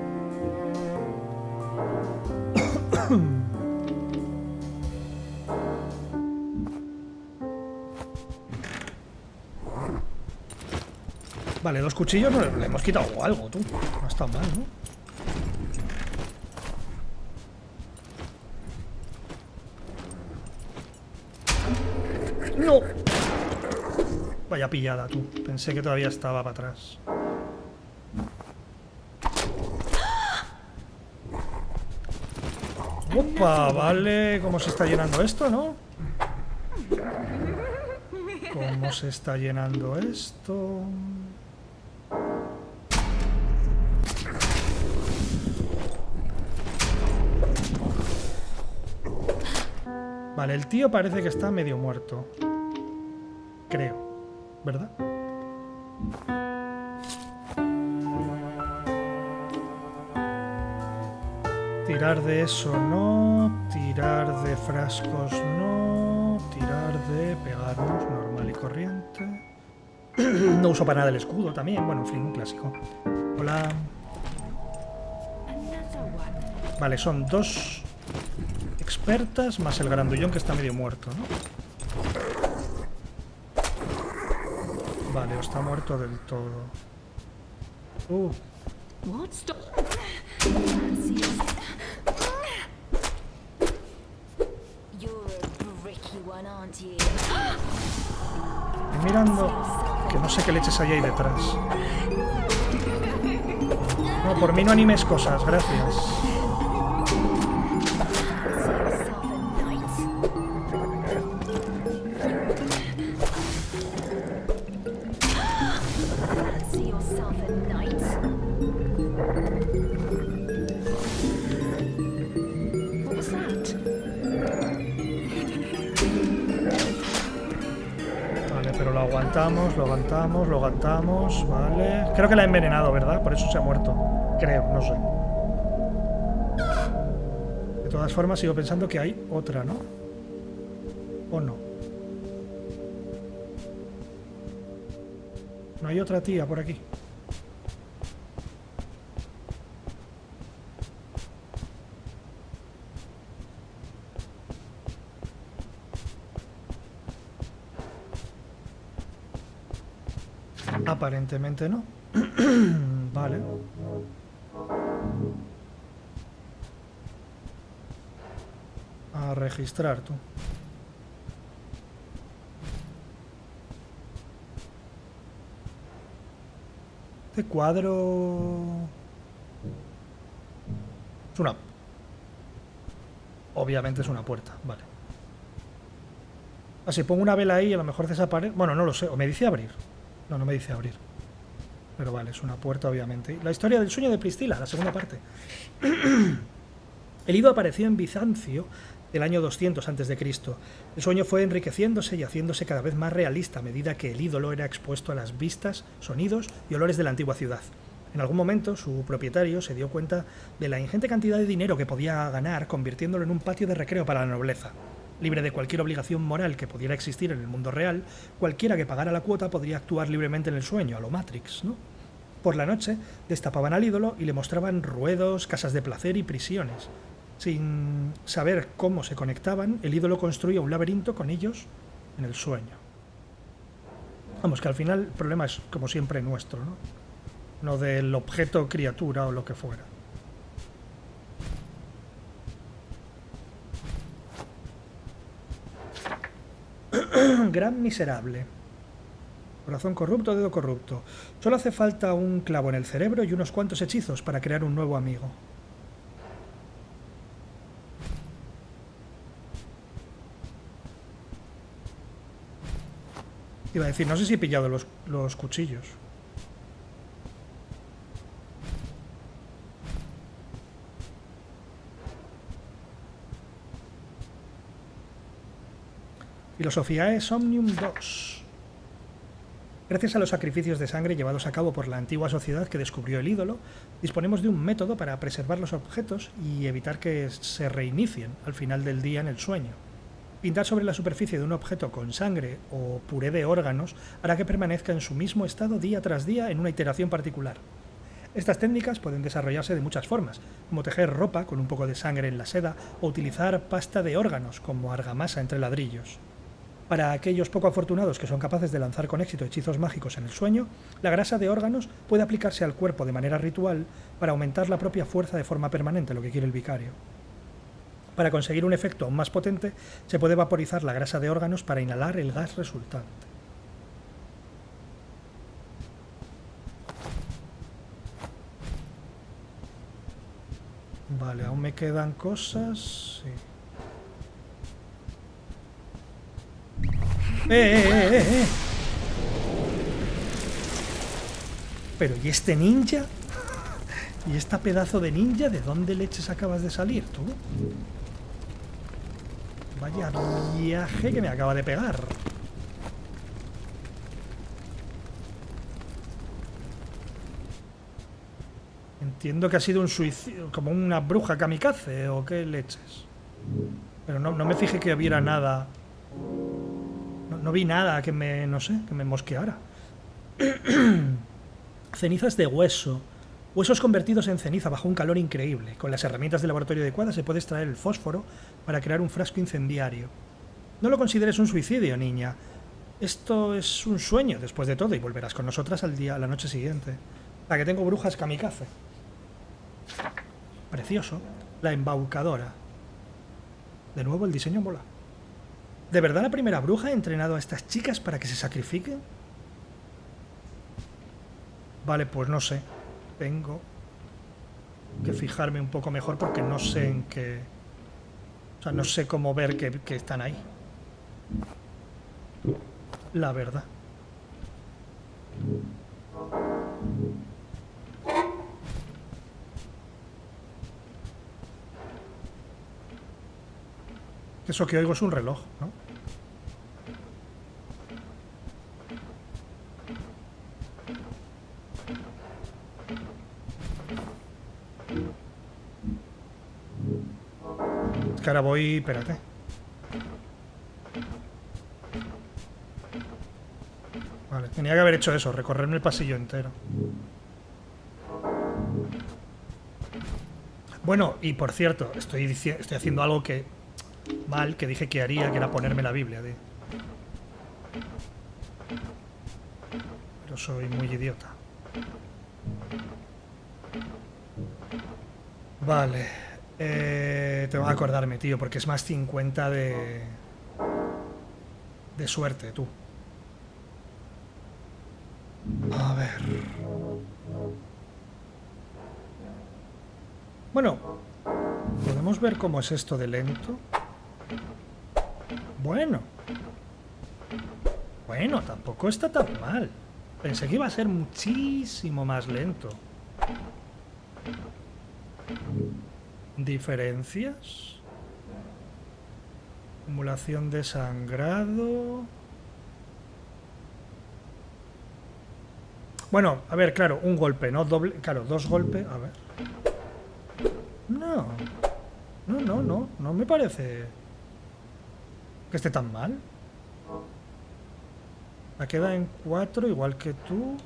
Vale, 2 cuchillos le hemos quitado algo, tú. No está mal, ¿no? ¡No! Vaya pillada, tú. Pensé que todavía estaba para atrás. ¡Opa! Vale, ¿cómo se está llenando esto, no? ¿Cómo se está llenando esto? Vale, el tío parece que está medio muerto. Creo, ¿verdad? Tirar de eso no, tirar de frascos no, tirar de pegarnos normal y corriente. No uso para nada el escudo también, bueno, en fin, un clásico. Hola. Vale, son 2 expertas más el grandullón que está medio muerto, ¿no? Vale, está muerto del todo. Estoy mirando que no sé qué leches hay ahí detrás. No, por mí no animes cosas, gracias. Lo aguantamos, vale. Creo que la ha envenenado, ¿verdad? Por eso se ha muerto. Creo, no sé. De todas formas, sigo pensando que hay otra, ¿no? ¿O no? ¿No hay otra tía por aquí? Aparentemente no. Vale. A registrar, tú. Este cuadro... es una... obviamente es una puerta, vale. Así pongo una vela ahí y a lo mejor desaparece... bueno, no lo sé, o me dice abrir. No, no me dice abrir. Pero vale, es una puerta, obviamente. La historia del sueño de Priscila, la segunda parte. El ídolo apareció en Bizancio del año 200 a.C. El sueño fue enriqueciéndose y haciéndose cada vez más realista a medida que el ídolo era expuesto a las vistas, sonidos y olores de la antigua ciudad. En algún momento, su propietario se dio cuenta de la ingente cantidad de dinero que podía ganar convirtiéndolo en un patio de recreo para la nobleza. Libre de cualquier obligación moral que pudiera existir en el mundo real, cualquiera que pagara la cuota podría actuar libremente en el sueño, a lo Matrix, ¿no? Por la noche, destapaban al ídolo y le mostraban ruedos, casas de placer y prisiones. Sin saber cómo se conectaban, el ídolo construía un laberinto con ellos en el sueño. Vamos, que al final el problema es, como siempre, nuestro, ¿no? No del objeto, criatura o lo que fuera. Gran miserable. Corazón corrupto, dedo corrupto. Solo hace falta un clavo en el cerebro y unos cuantos hechizos para crear un nuevo amigo. Iba a decir, no sé si he pillado los cuchillos. Filosofía Somnium 2. Gracias a los sacrificios de sangre llevados a cabo por la antigua sociedad que descubrió el ídolo, disponemos de un método para preservar los objetos y evitar que se reinicien al final del día en el sueño. Pintar sobre la superficie de un objeto con sangre o puré de órganos hará que permanezca en su mismo estado día tras día en una iteración particular. Estas técnicas pueden desarrollarse de muchas formas, como tejer ropa con un poco de sangre en la seda o utilizar pasta de órganos como argamasa entre ladrillos. Para aquellos poco afortunados que son capaces de lanzar con éxito hechizos mágicos en el sueño, la grasa de órganos puede aplicarse al cuerpo de manera ritual para aumentar la propia fuerza de forma permanente, lo que quiere el vicario. Para conseguir un efecto aún más potente, se puede vaporizar la grasa de órganos para inhalar el gas resultante. Vale, aún me quedan cosas... Sí. ¡Eh! Pero ¿y este ninja? ¿Y esta pedazo de ninja? ¿De dónde leches acabas de salir, tú? Vaya viaje que me acaba de pegar. Entiendo que ha sido un suicidio, como una bruja kamikaze, o qué leches. Pero no me fijé que hubiera nada... No vi nada que me, no sé, que me mosqueara. Cenizas de hueso. Huesos convertidos en ceniza bajo un calor increíble. Con las herramientas de laboratorio adecuadas se puede extraer el fósforo para crear un frasco incendiario. No lo consideres un suicidio, niña. Esto es un sueño, después de todo, y volverás con nosotras a la noche siguiente. La que tengo brujas kamikaze. Precioso. La embaucadora. De nuevo el diseño mola. ¿De verdad la primera bruja ha entrenado a estas chicas para que se sacrifiquen? Vale, pues no sé. Tengo que fijarme un poco mejor porque no sé en qué... O sea, no sé cómo ver que están ahí. La verdad. Eso que oigo es un reloj, ¿no? Es que ahora voy... Espérate. Vale, tenía que haber hecho eso, recorrerme el pasillo entero. Bueno, y por cierto, estoy haciendo algo que... mal, que dije que haría, que era ponerme la Biblia, tío. Pero soy muy idiota. Vale. Tengo que acordarme, tío, porque es más 50 de suerte, tú. A ver. Bueno, podemos ver cómo es esto de lento. Bueno. Bueno, tampoco está tan mal. Pensé que iba a ser muchísimo más lento. ¿Diferencias? Acumulación de sangrado. Bueno, a ver, claro, un golpe, ¿no? Doble, claro, dos golpes. A ver. No. No me parece que esté tan mal. La queda en 4, igual que tú.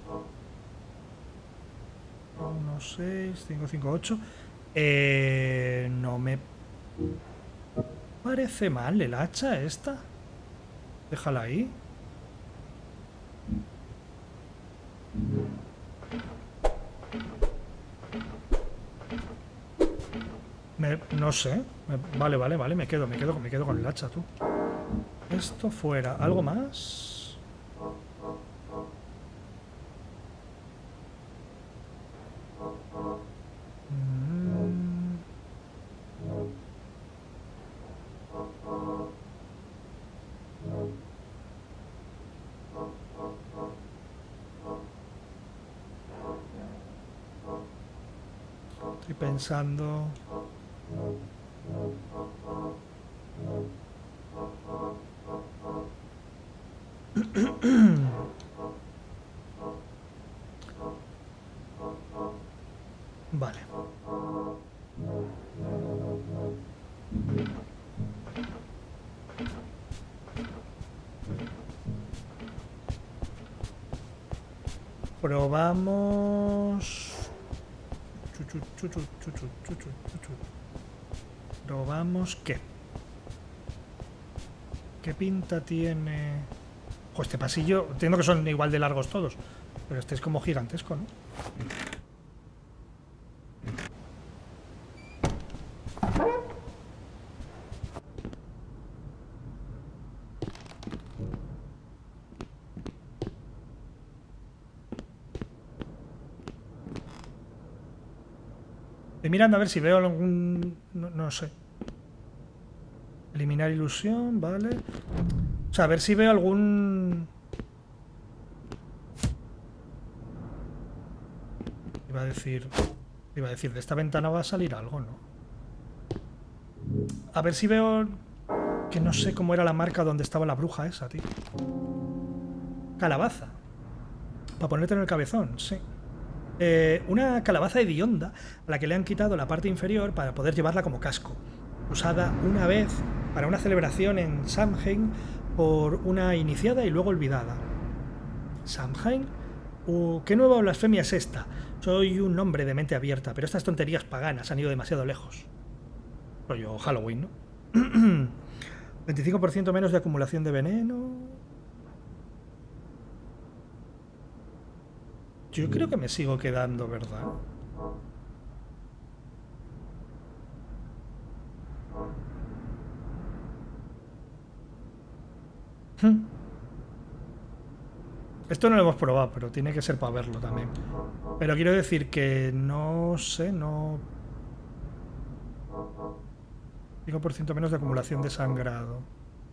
1, 6, 5, 5, 8. No me parece mal el hacha esta. Déjala ahí. No sé. Vale. Me quedo con el hacha, tú. Esto fuera. ¿Algo más? Estoy pensando... Vale. Probamos... Probamos qué. ¿Qué pinta tiene? Pues este pasillo, entiendo que son igual de largos todos, pero este es como gigantesco, ¿no? Estoy mirando a ver si veo algún... No sé. Eliminar ilusión, vale. O sea, a ver si veo algún... Iba a decir, de esta ventana va a salir algo, ¿no? A ver si veo... Que no sé cómo era la marca donde estaba la bruja esa, tío. Calabaza. Para ponerte en el cabezón, sí. Una calabaza hedionda a la que le han quitado la parte inferior para poder llevarla como casco. Usada una vez para una celebración en Samhain por una iniciada y luego olvidada. ¿Samhain? ¿Qué nueva blasfemia es esta? Soy un hombre de mente abierta, pero estas tonterías paganas han ido demasiado lejos. Rollo Halloween, ¿no? 25% menos de acumulación de veneno. Yo creo que me sigo quedando, ¿verdad? Esto no lo hemos probado, pero tiene que ser para verlo también. Pero quiero decir que no sé, no... 5% menos de acumulación de sangrado.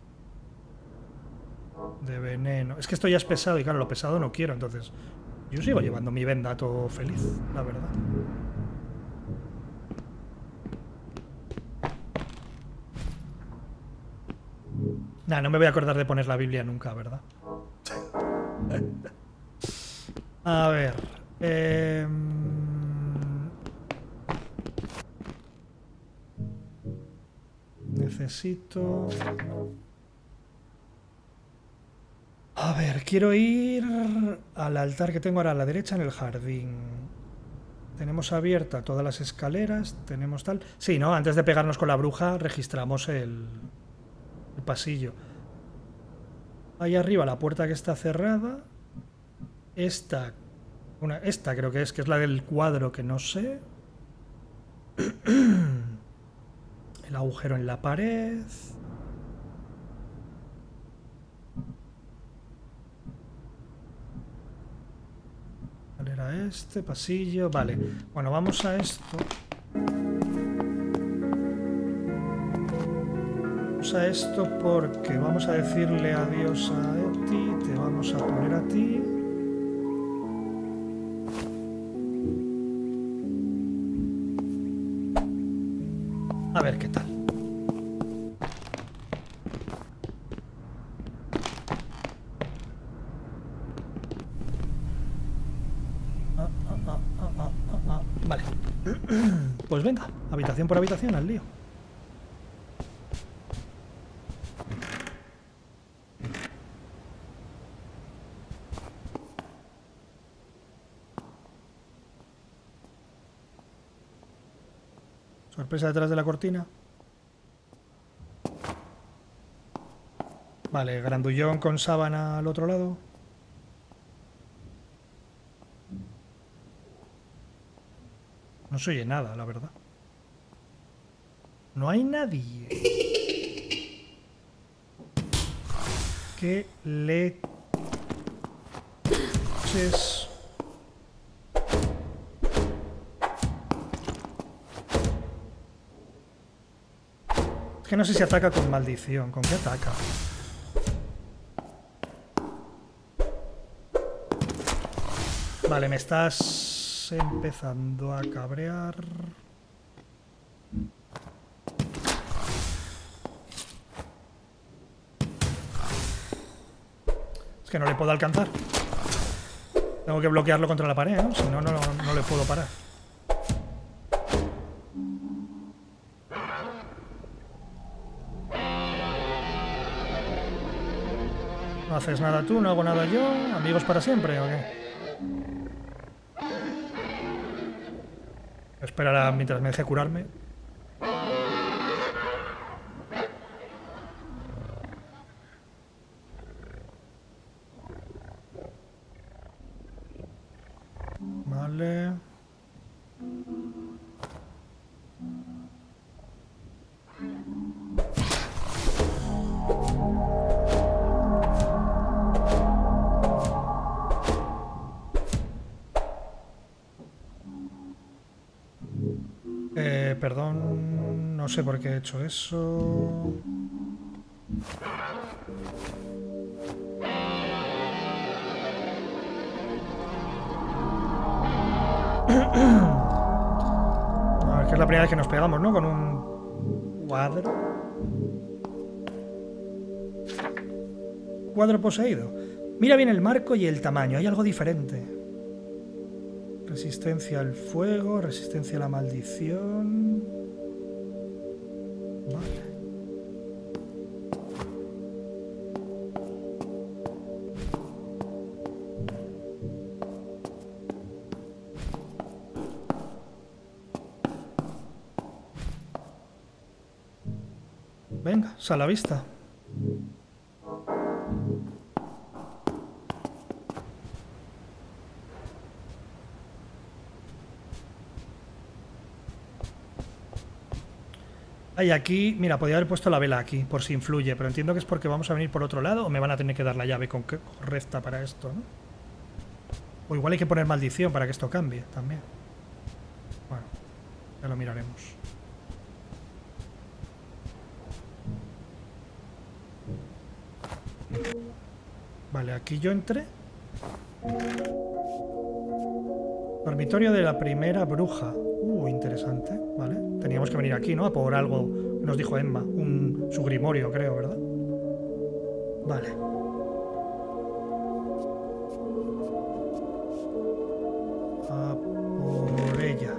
De veneno. Es que esto ya es pesado y claro, lo pesado no quiero, entonces... Yo sigo llevando mi venda todo feliz, la verdad. Nah, no me voy a acordar de poner la Biblia nunca, ¿verdad? A ver... Necesito... A ver, quiero ir al altar que tengo ahora a la derecha en el jardín. Tenemos abierta todas las escaleras, tenemos tal... Sí, ¿no? Antes de pegarnos con la bruja registramos el pasillo. Ahí arriba la puerta que está cerrada. Esta creo que es la del cuadro que no sé. El agujero en la pared. ¿Cuál era este? Pasillo. Vale. Bueno, vamos a esto. Vamos a esto porque vamos a decirle adiós a ti. Te vamos a poner a ti. A ver qué tal. Vale. Pues venga, habitación por habitación, al lío. Sorpresa detrás de la cortina. Vale, grandullón con sábana al otro lado. No se oye nada, la verdad. No hay nadie. ¿Qué leches? Es que no sé si ataca con maldición. ¿Con qué ataca? Vale, me estás empezando a cabrear. Es que no le puedo alcanzar. Tengo que bloquearlo contra la pared, ¿no? Si no, no le puedo parar. No haces nada tú, no hago nada yo. ¿Amigos para siempre o qué? Espera mientras me deje curarme. Vale. Perdón, no sé por qué he hecho eso. A ver, que es la primera vez que nos pegamos, ¿no? Con un cuadro. Cuadro poseído. Mira bien el marco y el tamaño, hay algo diferente. Resistencia al fuego, resistencia a la maldición. Vale. Venga, sal a la vista. Hay aquí, mira, podría haber puesto la vela aquí, por si influye, pero entiendo que es porque vamos a venir por otro lado o me van a tener que dar la llave correcta para esto, ¿no? O igual hay que poner maldición para que esto cambie también. Bueno, ya lo miraremos. Vale, aquí yo entré. Dormitorio de la primera bruja. Interesante, vale. Teníamos que venir aquí, ¿no? A por algo que nos dijo Emma. Su grimorio, creo, ¿verdad? Vale. A por ella.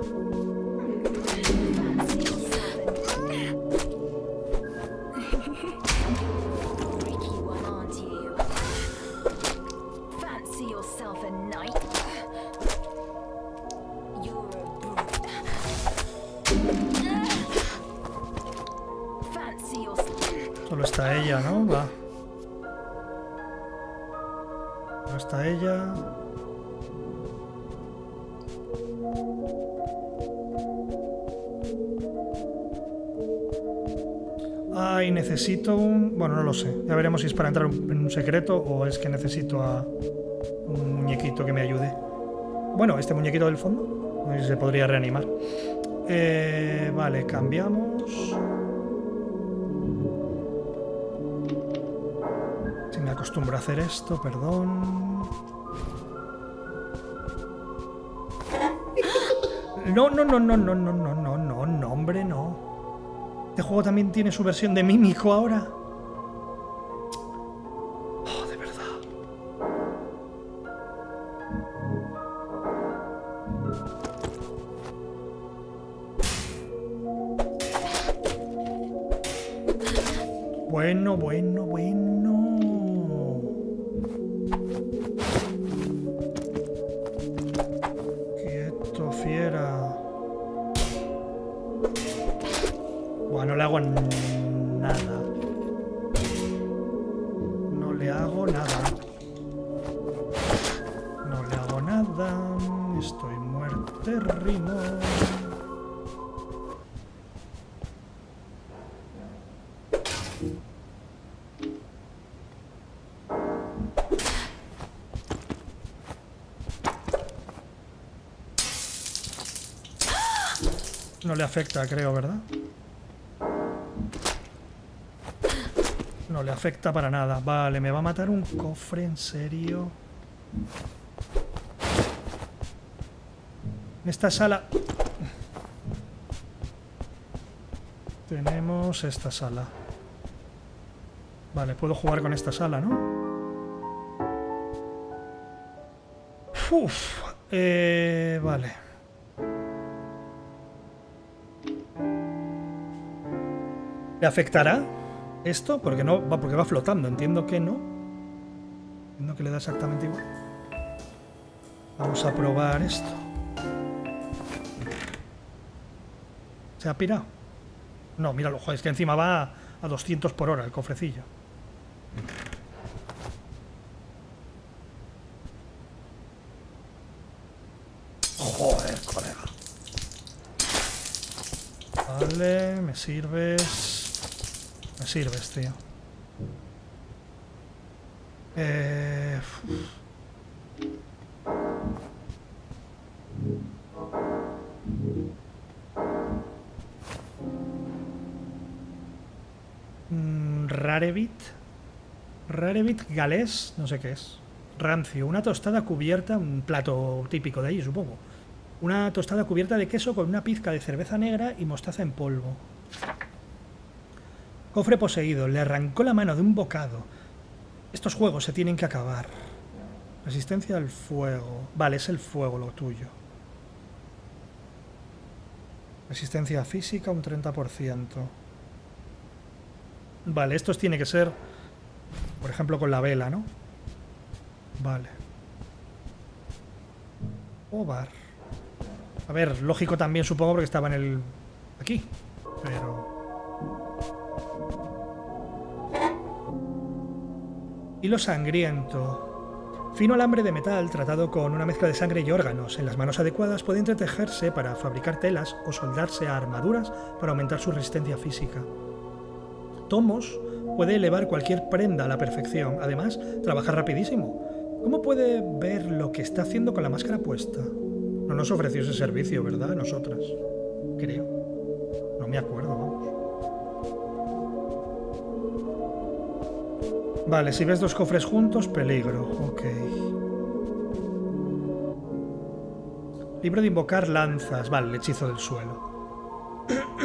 Solo está ella, ¿no? Va. Solo está ella. Ay, necesito un... Bueno, no lo sé. Ya veremos si es para entrar en un secreto o es que necesito a un muñequito que me ayude. Bueno, este muñequito del fondo. No sé si se podría reanimar. Vale, cambiamos. Si me acostumbro a hacer esto, perdón. No, no, no, no, no, no, no, no, no, no, hombre, no. Este juego también tiene su versión de mímico ahora. Oh, de verdad. Bueno, bueno, bueno. Quieto, fiera. Bueno, no le hago nada. No le hago nada. No le hago nada. Estoy muertérrimo. No le afecta, creo, ¿verdad? No le afecta para nada. Vale, me va a matar un cofre, ¿en serio? En esta sala... Tenemos esta sala. Vale, puedo jugar con esta sala, ¿no? Uf, vale. ¿Le afectará esto? Porque no, porque va flotando. Entiendo que no. Entiendo que le da exactamente igual. Vamos a probar esto. ¿Se ha pirado? No, míralo, joder, es que encima va a 200 por hora el cofrecillo. Joder, colega. Vale, me sirves. Me sirves, tío. Rarebit. Rarebit galés, no sé qué es. Rancio, una tostada cubierta, un plato típico de ahí, supongo. Una tostada cubierta de queso con una pizca de cerveza negra y mostaza en polvo. Cofre poseído, le arrancó la mano de un bocado. Estos juegos se tienen que acabar. Resistencia al fuego. Vale, es el fuego lo tuyo. Resistencia física un 30%. Vale, estos tiene que ser, por ejemplo, con la vela, ¿no? Vale. Ovar. A ver, lógico también supongo porque estaba en el... aquí. Pero... Hilo sangriento. Fino alambre de metal tratado con una mezcla de sangre y órganos. En las manos adecuadas puede entretejerse para fabricar telas o soldarse a armaduras para aumentar su resistencia física. Tomos puede elevar cualquier prenda a la perfección. Además, trabaja rapidísimo. ¿Cómo puede ver lo que está haciendo con la máscara puesta? No nos ofreció ese servicio, ¿verdad? Nosotras. Creo. No me acuerdo, vamos. Vale, si ves dos cofres juntos, peligro. Ok. Libro de invocar lanzas. Vale, el hechizo del suelo.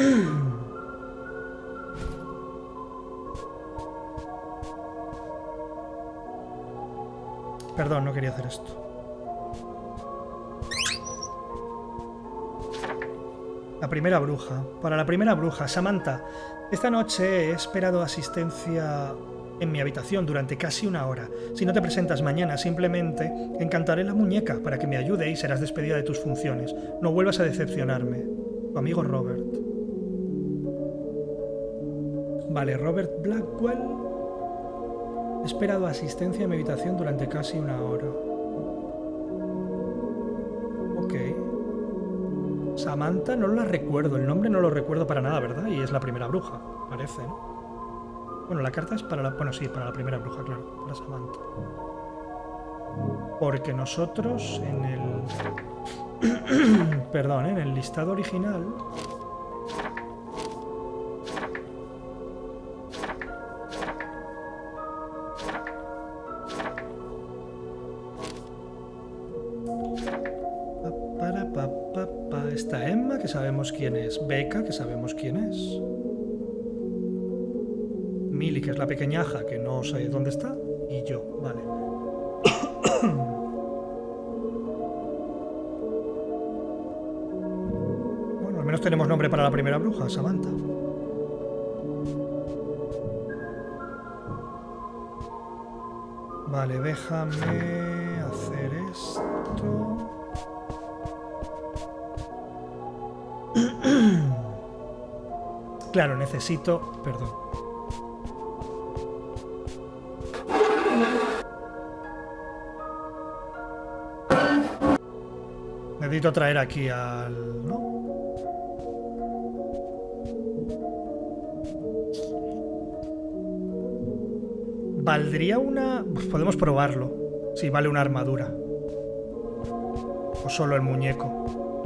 Perdón, no quería hacer esto. La primera bruja. Para la primera bruja, Samantha. Esta noche he esperado asistencia en mi habitación durante casi una hora. Si no te presentas mañana, simplemente encantaré la muñeca para que me ayude y serás despedida de tus funciones. No vuelvas a decepcionarme. Tu amigo Robert. Vale, Robert Blackwell. He esperado asistencia en mi habitación durante casi una hora. Ok. Samantha no la recuerdo. El nombre no lo recuerdo para nada, ¿verdad? Y es la primera bruja, parece, ¿no? Bueno, la carta es para la... Bueno, sí, para la primera bruja, claro. Para Samantha. Porque nosotros en el... Perdón, en el listado original... Está Emma, que sabemos quién es. Becca, que sabemos quién es. Millie, que es la pequeñaja, que no sé dónde está. Y yo, vale. Bueno, al menos tenemos nombre para la primera bruja, Samantha. Vale, déjame hacer esto. Claro, necesito... Perdón. Necesito traer aquí al... ¿no? ¿Valdría una...? Pues podemos probarlo. Si vale una armadura. O solo el muñeco.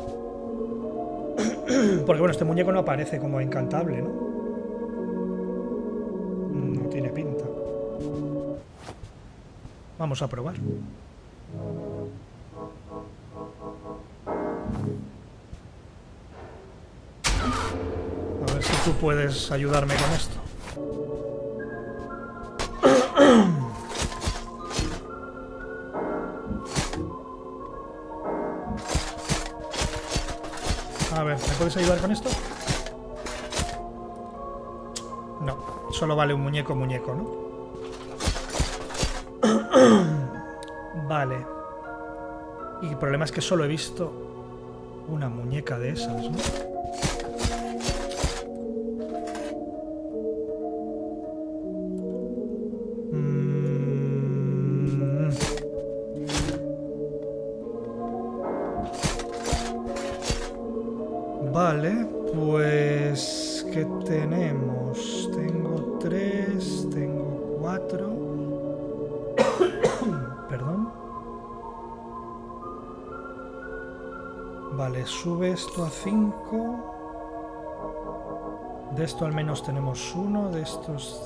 Porque bueno, este muñeco no aparece como encantable, ¿no? No tiene pinta. Vamos a probar. A ver si tú puedes ayudarme con esto. A ver, ¿me puedes ayudar con esto? No, solo vale un muñeco, ¿no? Vale. Y el problema es que solo he visto una muñeca de esas, ¿no? 3, tengo 4. Perdón. Vale, sube esto a 5. De esto al menos tenemos 1, de estos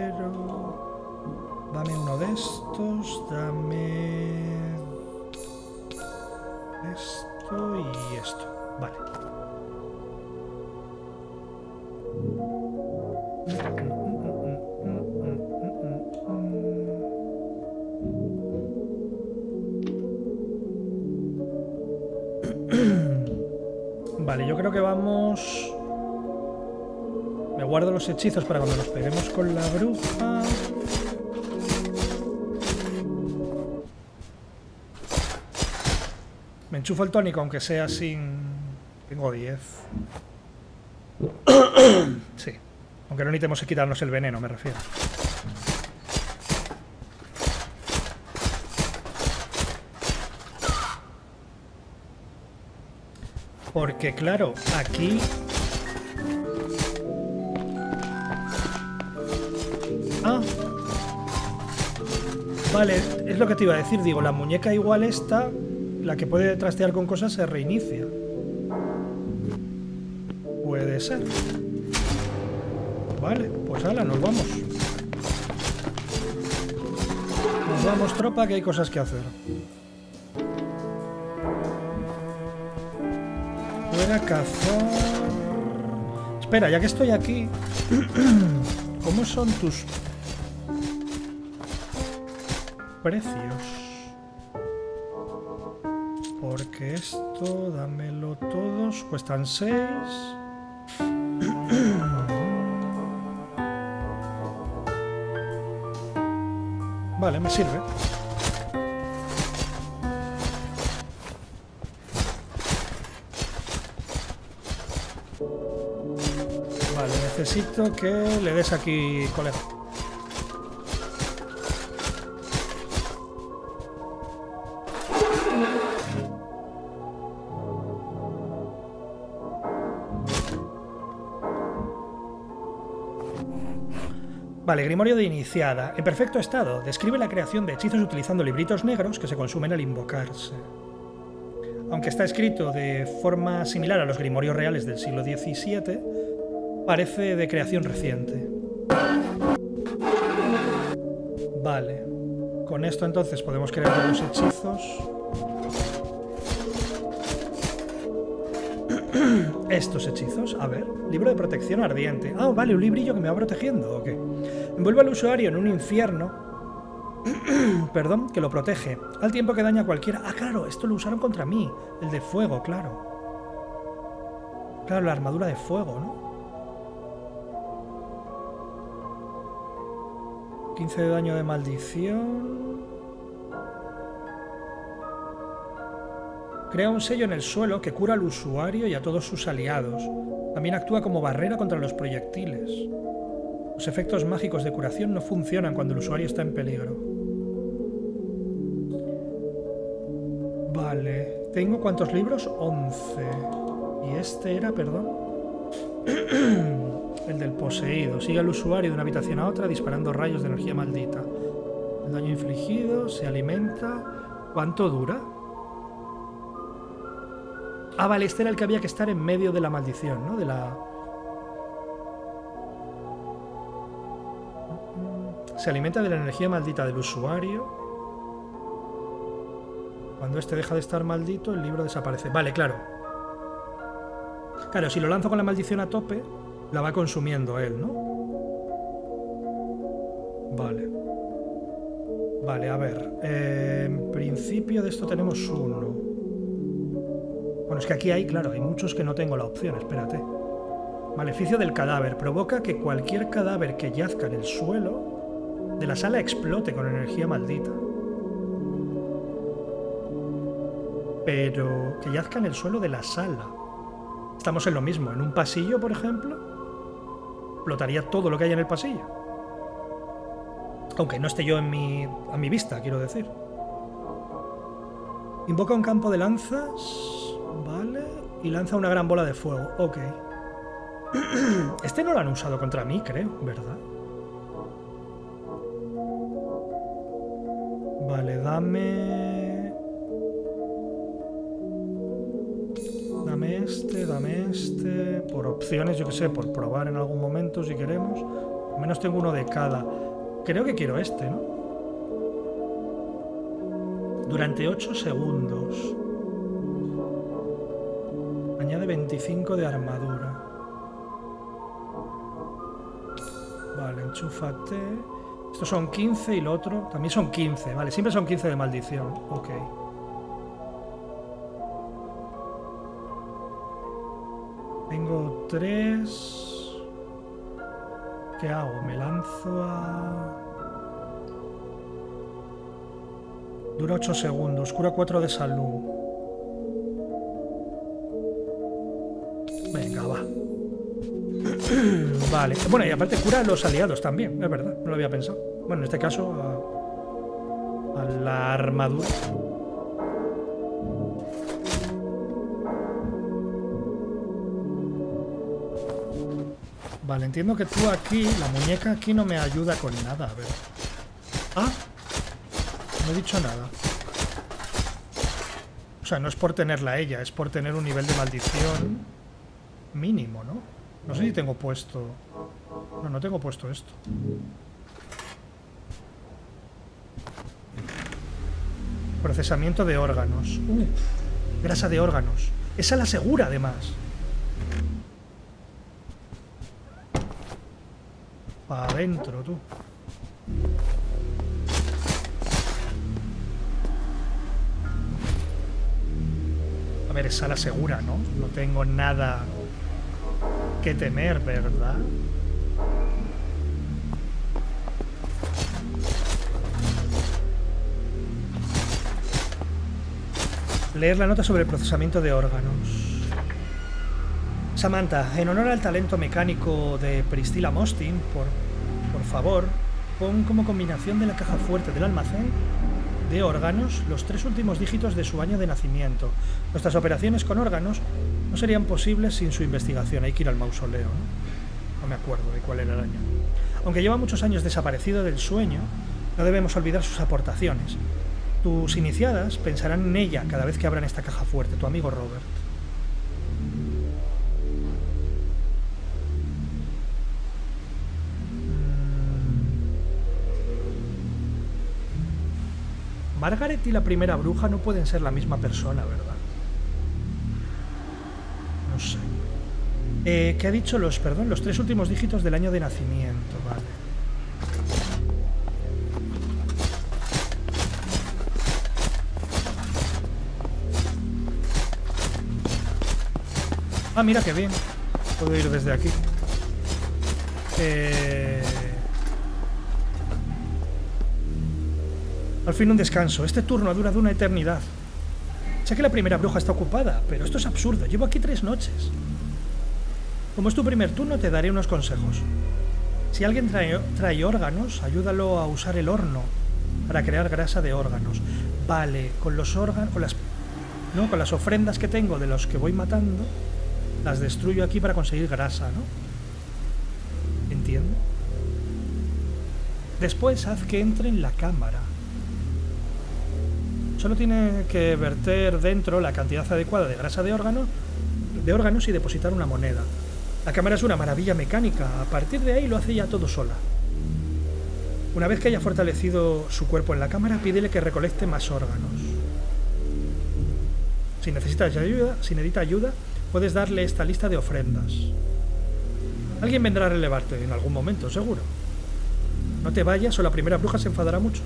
0. Dame uno de estos, dame esto y esto. Vale. Vale, yo creo que vamos... Me guardo los hechizos para cuando nos peguemos con la bruja. Me enchufo el tónico, aunque sea sin... Tengo 10. Sí. Aunque no necesitemos quitarnos el veneno, me refiero. Porque, claro, aquí... Ah. Vale, es lo que te iba a decir. Digo, la muñeca igual esta, la que puede trastear con cosas, se reinicia. Puede ser. Vale, pues ala, nos vamos. Nos vamos, tropa, que hay cosas que hacer. Pueda cazar... Espera, ya que estoy aquí... ¿Cómo son tus precios? Porque esto, dámelo todos, cuestan 6. Vale, me sirve. Vale, necesito que le des aquí, colega. Vale, Grimorio de Iniciada. En perfecto estado. Describe la creación de hechizos utilizando libritos negros que se consumen al invocarse. Aunque está escrito de forma similar a los grimorios reales del siglo XVII, parece de creación reciente. Vale. Con esto entonces podemos crear los hechizos. Estos hechizos, a ver, libro de protección ardiente. Ah, vale, un librillo que me va protegiendo, ¿o qué? Envuelve al usuario en un infierno, perdón, que lo protege, al tiempo que daña a cualquiera. Ah, claro, esto lo usaron contra mí, el de fuego, claro. Claro, la armadura de fuego, ¿no? 15 de daño de maldición. Crea un sello en el suelo que cura al usuario y a todos sus aliados. También actúa como barrera contra los proyectiles. Los efectos mágicos de curación no funcionan cuando el usuario está en peligro. Vale. ¿Tengo cuántos libros? 11. Y este era, perdón, el del poseído. Sigue al usuario de una habitación a otra disparando rayos de energía maldita. El daño infligido se alimenta... ¿Cuánto dura? Ah, vale, este era el que había que estar en medio de la maldición, ¿no? De la... Se alimenta de la energía maldita del usuario. Cuando este deja de estar maldito, el libro desaparece. Vale, claro. Claro, si lo lanzo con la maldición a tope, la va consumiendo él, ¿no? Vale. Vale, a ver. En principio de esto tenemos uno. Bueno, es que aquí hay, claro, hay muchos que no tengo la opción, espérate. Maleficio del cadáver. Provoca que cualquier cadáver que yazca en el suelo de la sala explote con energía maldita. Pero que yazca en el suelo de la sala. Estamos en lo mismo. En un pasillo, por ejemplo, explotaría todo lo que hay en el pasillo. Aunque no esté yo en a mi vista, quiero decir. Invoca un campo de lanzas... Vale, y lanza una gran bola de fuego. Ok. Este no lo han usado contra mí, creo, ¿verdad? Dame este. Por opciones, yo que sé, por probar en algún momento si queremos. Al menos tengo uno de cada. Creo que quiero este, ¿no? Durante 8 segundos. Añade 25 de armadura. Vale, enchúfate. Estos son 15 y lo otro también son 15. Vale, siempre son 15 de maldición. Ok. Tengo 3. ¿Qué hago? Me lanzo a... Dura 8 segundos. Cura 4 de salud. Venga, va. Vale. Bueno, y aparte cura a los aliados también. Es verdad, no lo había pensado. Bueno, en este caso a la armadura. Vale, entiendo que tú aquí, la muñeca aquí no me ayuda con nada. A ver. Ah, no he dicho nada. O sea, no es por tenerla ella, es por tener un nivel de maldición mínimo, ¿no? No sé si tengo puesto... No, no tengo puesto esto. Procesamiento de órganos. Grasa de órganos. Esa la asegura, además. Para adentro, tú. A ver, esa la segura, ¿no? No tengo nada que temer, ¿verdad? Leer la nota sobre el procesamiento de órganos. Samantha, en honor al talento mecánico de Priscilla Mostin, por favor, pon como combinación de la caja fuerte del almacén de órganos los 3 últimos dígitos de su año de nacimiento. Nuestras operaciones con órganos no serían posibles sin su investigación. Hay que ir al mausoleo, ¿no? No me acuerdo de cuál era el año. Aunque lleva muchos años desaparecido del sueño, no debemos olvidar sus aportaciones. Tus iniciadas pensarán en ella cada vez que abran esta caja fuerte, tu amigo Robert. Margaret y la primera bruja no pueden ser la misma persona, ¿verdad? No sé. ¿Qué ha dicho los 3 últimos dígitos del año de nacimiento? Vale. Ah, mira qué bien. Puedo ir desde aquí. Al fin un descanso. Este turno ha durado una eternidad. Sé que la primera bruja está ocupada, pero esto es absurdo. Llevo aquí 3 noches. Como es tu primer turno, te daré unos consejos. Si alguien trae órganos, ayúdalo a usar el horno para crear grasa de órganos. Vale, con los órganos, con las ofrendas que tengo de los que voy matando, las destruyo aquí para conseguir grasa, ¿no? Entiendo. Después haz que entre en la cámara. Solo tiene que verter dentro la cantidad adecuada de grasa de órganos y depositar una moneda. La cámara es una maravilla mecánica. A partir de ahí lo hace ya todo sola. Una vez que haya fortalecido su cuerpo en la cámara, pídele que recolecte más órganos. Si necesita ayuda, puedes darle esta lista de ofrendas. Alguien vendrá a relevarte en algún momento, seguro. No te vayas o la primera bruja se enfadará mucho.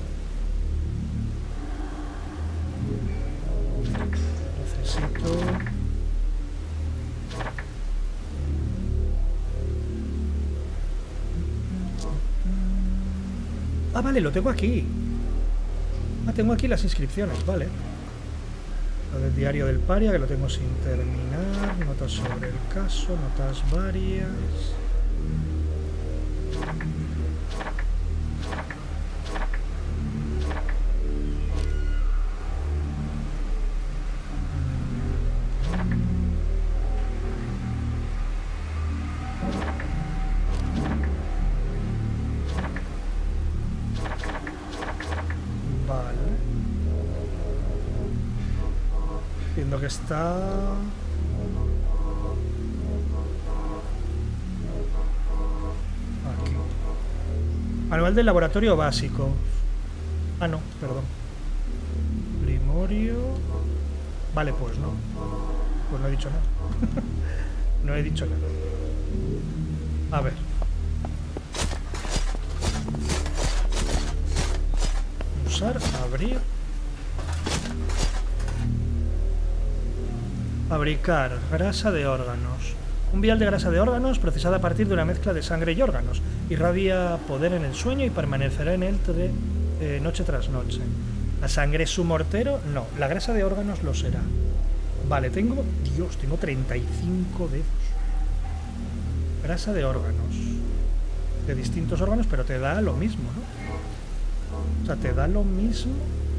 Necesito... Ah, vale, lo tengo aquí. Ah, tengo aquí las inscripciones, vale. Lo del diario del paria, que lo tengo sin terminar. Notas sobre el caso, notas varias. entiendo que está... aquí. Manual del laboratorio básico. Ah, no, perdón. Grimorio... Vale, pues no. Pues no he dicho nada. No he dicho nada. A ver. Usar, abrir. Fabricar grasa de órganos. Un vial de grasa de órganos procesada a partir de una mezcla de sangre y órganos. Irradia poder en el sueño y permanecerá en él noche tras noche. ¿La sangre es su mortero? No, la grasa de órganos lo será. Vale, tengo... Dios, tengo 35 dedos. Grasa de órganos. De distintos órganos, pero te da lo mismo, ¿no? O sea, te da lo mismo...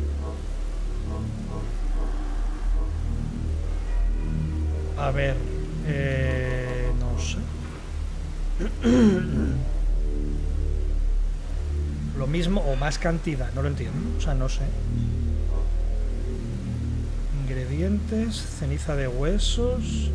A ver... no sé. Lo mismo o más cantidad, no lo entiendo. O sea, no sé. Ingredientes, ceniza de huesos,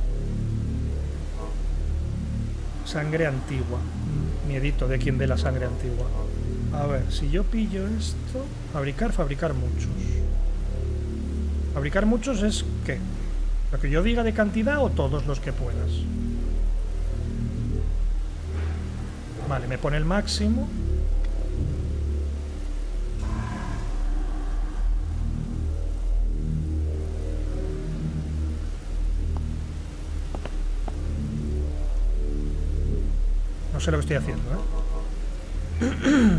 sangre antigua. Miedito de quien dé la sangre antigua. A ver, si yo pillo esto... Fabricar muchos. Fabricar muchos es ¿qué? Lo que yo diga de cantidad o todos los que puedas. Vale, me pone el máximo. No sé lo que estoy haciendo, ¿eh?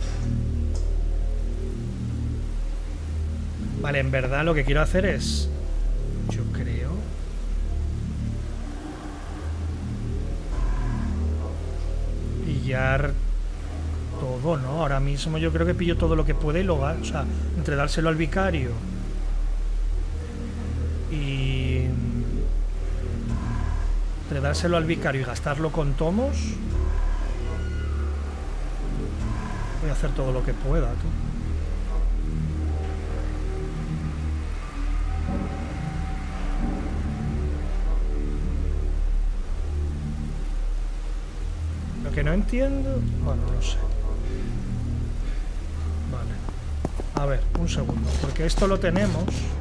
Vale, en verdad lo que quiero hacer es... Yo creo... pillar todo, ¿no? Ahora mismo yo creo que pillo todo lo que puede y lo va... O sea, entre dárselo al vicario y... Entre dárselo al vicario y gastarlo con tomos... Voy a hacer todo lo que pueda, tú. Lo que no entiendo... Bueno, no sé. Vale. A ver, un segundo. Porque esto lo tenemos...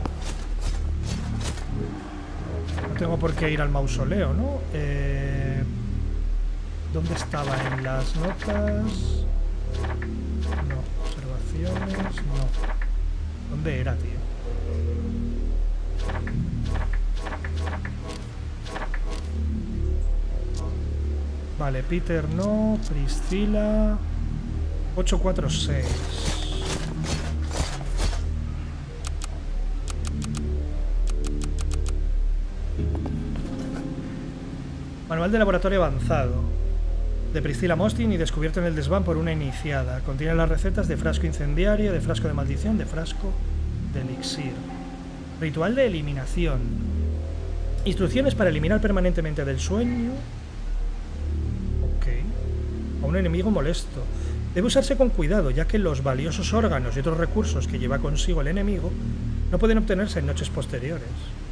No tengo por qué ir al mausoleo, ¿no? ¿Dónde estaba? ¿En las notas? No. Observaciones... No. ¿Dónde era, tío? Vale, Peter no, Priscila... 846. Manual de laboratorio avanzado. De Priscila Mostin y descubierto en el desván por una iniciada. Contiene las recetas de frasco incendiario, de frasco de maldición, de frasco de elixir. Ritual de eliminación. Instrucciones para eliminar permanentemente del sueño... a un enemigo molesto. Debe usarse con cuidado, ya que los valiosos órganos y otros recursos que lleva consigo el enemigo no pueden obtenerse en noches posteriores.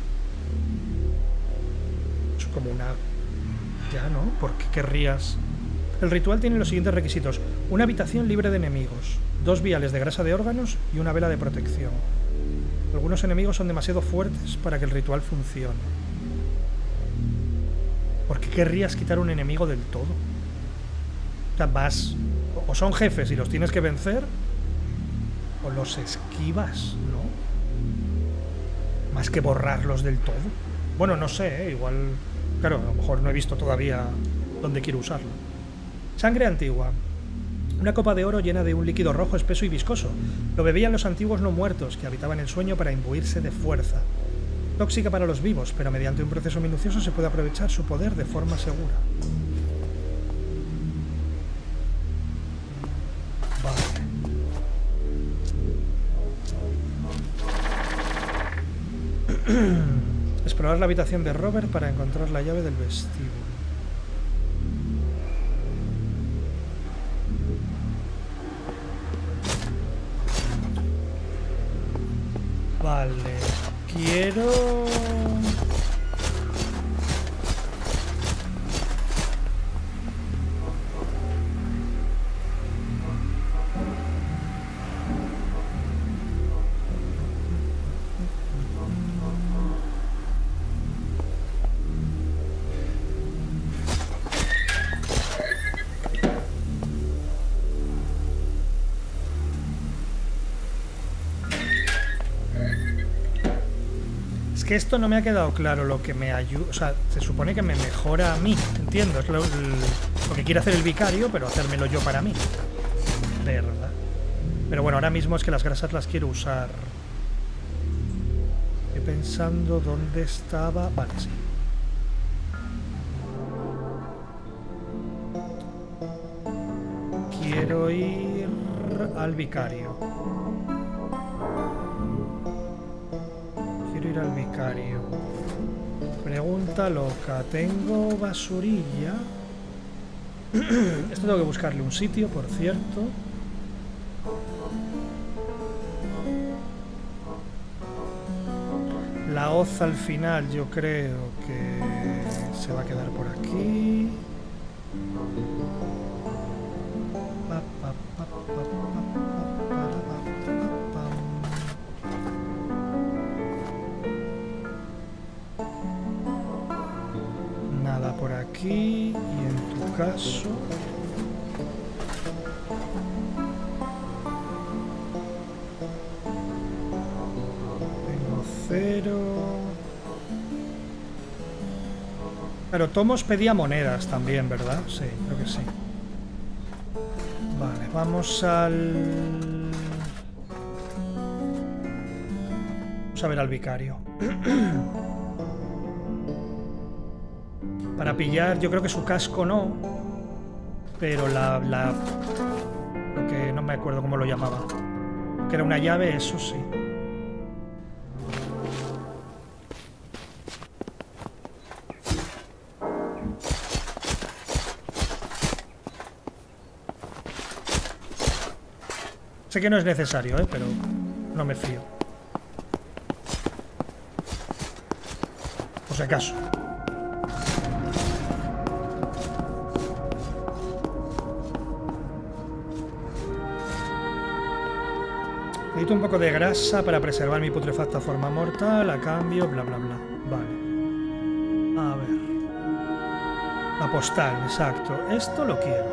Es como una... Ya, ¿no? ¿Por qué querrías...? El ritual tiene los siguientes requisitos. Una habitación libre de enemigos, 2 viales de grasa de órganos y una vela de protección. Algunos enemigos son demasiado fuertes para que el ritual funcione. ¿Por qué querrías quitar un enemigo del todo? O sea, vas... O son jefes y los tienes que vencer, o los esquivas, ¿no? Más que borrarlos del todo. Bueno, no sé, ¿eh? Igual... Claro, a lo mejor no he visto todavía dónde quiero usarlo. Sangre antigua. Una copa de oro llena de un líquido rojo espeso y viscoso. Lo bebían los antiguos no muertos que habitaban el sueño para imbuirse de fuerza. Tóxica para los vivos, pero mediante un proceso minucioso se puede aprovechar su poder de forma segura. Explorar la habitación de Robert para encontrar la llave del vestíbulo. Vale. Quiero... que esto no me ha quedado claro lo que me ayuda. O sea, se supone que me mejora a mí. Entiendo, es lo que quiere hacer el vicario, pero hacérmelo yo para mí. Verdad. Pero bueno, ahora mismo es que las grasas las quiero usar. Estoy pensando dónde estaba. Vale, sí. Quiero ir al vicario. Ir al vicario. Pregunta loca. ¿Tengo basurilla? Esto tengo que buscarle un sitio, por cierto. La hoz al final yo creo que se va a quedar por aquí. Nada por aquí. Y en tu caso... tengo 0. Pero Tomos pedía monedas también, ¿verdad? Sí, creo que sí. Vale, vamos al... vamos a ver al vicario. Para pillar, yo creo que su casco no, pero lo que no me acuerdo cómo lo llamaba, que era una llave, eso sí. Sé que no es necesario, pero no me fío. Por si acaso. Necesito un poco de grasa para preservar mi putrefacta forma mortal, a cambio, bla bla bla. Vale. A ver. La postal, exacto. Esto lo quiero.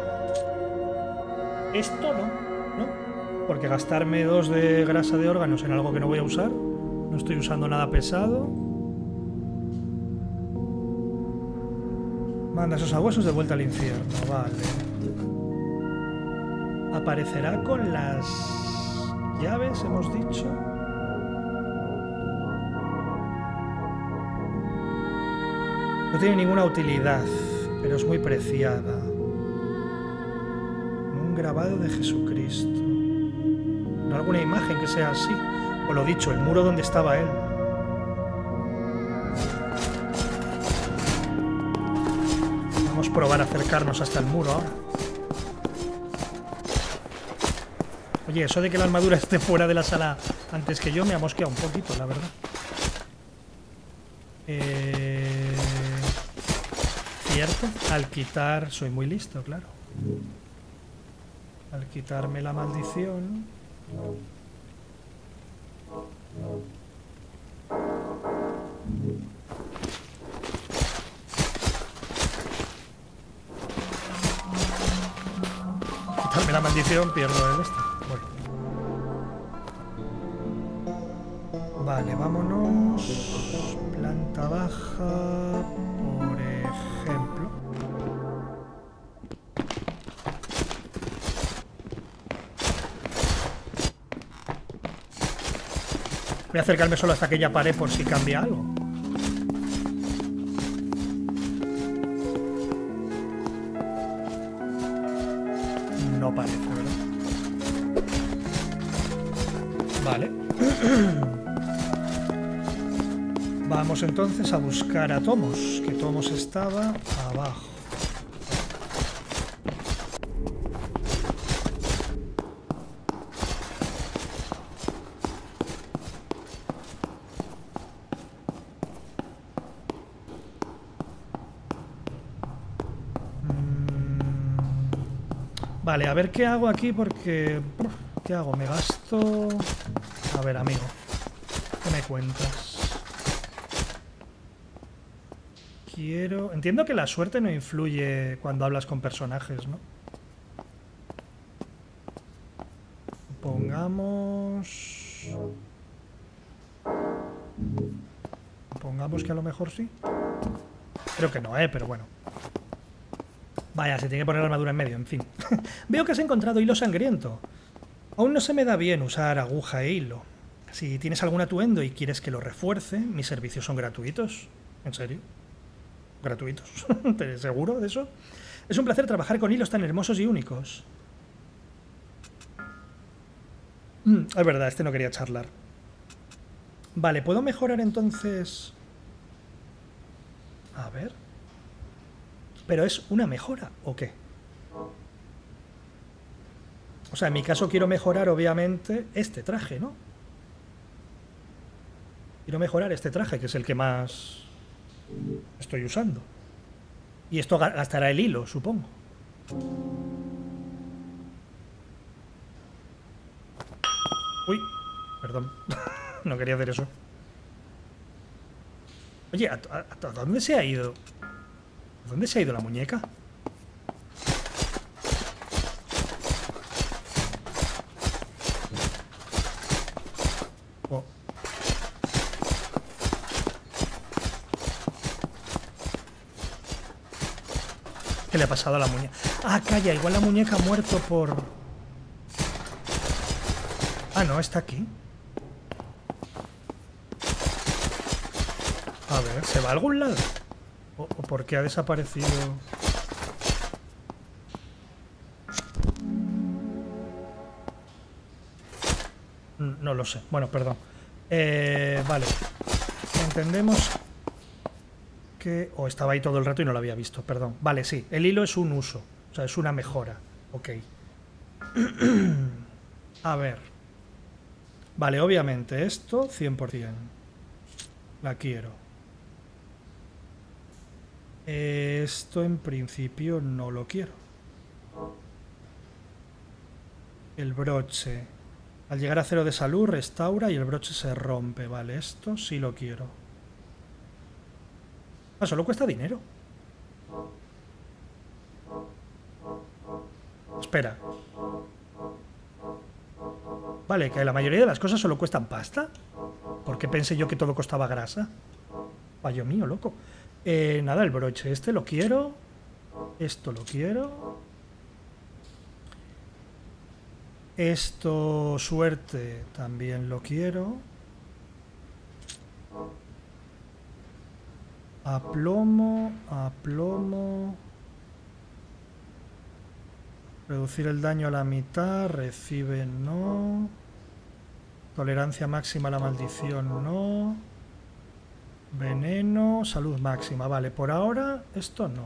Esto no, ¿no? Porque gastarme 2 de grasa de órganos en algo que no voy a usar. No estoy usando nada pesado. Manda esos sabuesos de vuelta al infierno, vale. Aparecerá con las... llaves, hemos dicho. No tiene ninguna utilidad, pero es muy preciada. Un grabado de Jesucristo. ¿No alguna imagen que sea así? O lo dicho, el muro donde estaba él. Vamos a probar a acercarnos hasta el muro ahora. Oye, eso de que la armadura esté fuera de la sala antes que yo me ha mosqueado un poquito, la verdad. Cierto, al quitar... soy muy listo, claro. Al quitarme la maldición... quitarme la maldición, pierdo el este. Vale, vámonos. Planta baja, por ejemplo. Voy a acercarme solo hasta aquella pared por si cambia algo. No parece, ¿verdad? Vale. Vamos entonces a buscar a Tomos, que Tomos estaba abajo. Vale, a ver qué hago aquí porque... ¿Qué hago? Me gasto... A ver, amigo. ¿Qué me cuentas? Quiero... Entiendo que la suerte no influye cuando hablas con personajes, ¿no? Pongamos... Pongamos que a lo mejor sí. Creo que no, pero bueno. Vaya, se tiene que poner la armadura en medio, en fin. Veo que has encontrado hilo sangriento. Aún no se me da bien usar aguja e hilo. Si tienes algún atuendo y quieres que lo refuerce, mis servicios son gratuitos. ¿En serio? ¿Gratuitos? ¿Te seguro de eso? Es un placer trabajar con hilos tan hermosos y únicos. Es verdad, este no quería charlar. Vale, ¿puedo mejorar entonces? A ver... ¿Pero es una mejora o qué? O sea, en mi caso quiero mejorar, obviamente, este traje, ¿no? Quiero mejorar este traje, que es el que más estoy usando. Y esto gastará el hilo, supongo. Uy, perdón. No quería hacer eso. Oye, ¿a dónde se ha ido? ¿A dónde se ha ido la muñeca? Oh. ¿Qué le ha pasado a la muñeca? Ah, calla, igual la muñeca ha muerto por... Ah, no, está aquí. A ver, ¿se va a algún lado? ¿O por qué ha desaparecido? No lo sé. Bueno, perdón. Vale. Entendemos que... Oh, estaba ahí todo el rato y no lo había visto. Perdón. Vale, sí. El hilo es un uso. O sea, es una mejora. Ok. A ver. Vale, obviamente esto 100%. La quiero. Esto en principio no lo quiero. El broche. Al llegar a 0 de salud restaura y el broche se rompe. Vale, esto sí lo quiero. Ah, solo cuesta dinero. Espera. Vale, que la mayoría de las cosas solo cuestan pasta. ¿Por qué pensé yo que todo costaba grasa? Fallo mío, loco. Nada, el broche este lo quiero. Esto lo quiero. Esto, suerte, también lo quiero. Aplomo, aplomo. Reducir el daño a la mitad, recibe no. Tolerancia máxima a la maldición no. Veneno, salud máxima. Vale, por ahora esto no.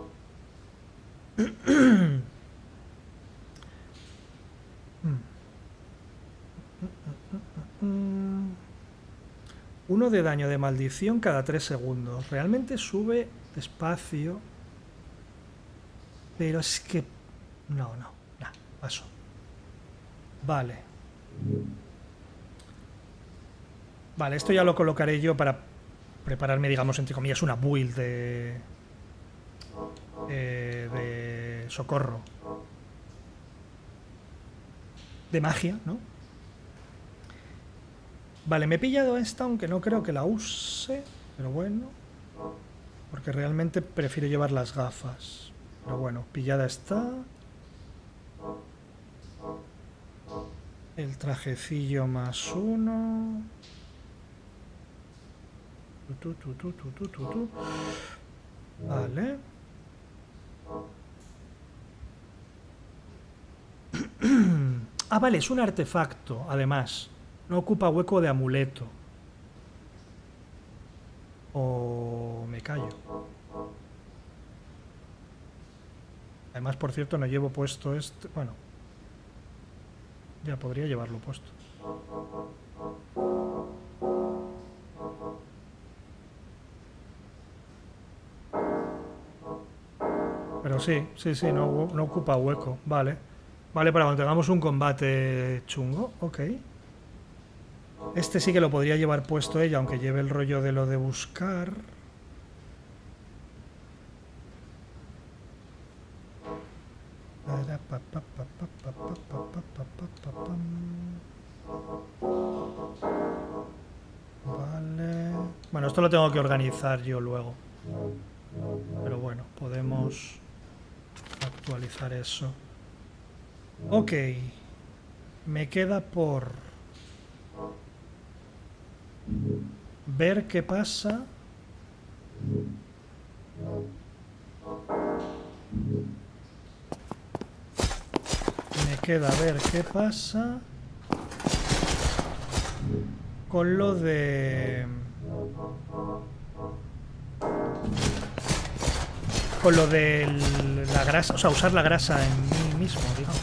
Uno de daño de maldición cada 3 segundos. Realmente sube despacio. Pero es que... No, paso. Vale. Vale, esto ya lo colocaré yo para prepararme, digamos, entre comillas, una build de socorro. De magia, ¿no? Vale, me he pillado esta, aunque no creo que la use. Pero bueno. Porque realmente prefiero llevar las gafas. Pero bueno, pillada está. El trajecillo más 1. Vale. Ah, vale, es un artefacto, además. No ocupa hueco de amuleto. O me callo. Además, por cierto, no llevo puesto este... Bueno. Ya podría llevarlo puesto. Pero sí, no ocupa hueco. Vale. Vale, para cuando tengamos un combate chungo. Ok. Este sí que lo podría llevar puesto ella, aunque lleve el rollo de lo de buscar. Vale. Bueno, esto lo tengo que organizar yo luego. Pero bueno, podemos actualizar eso. Ok. Me queda por ver qué pasa. Me queda ver qué pasa con lo de... Con lo de la grasa, o sea, usar la grasa en mí mismo, digamos.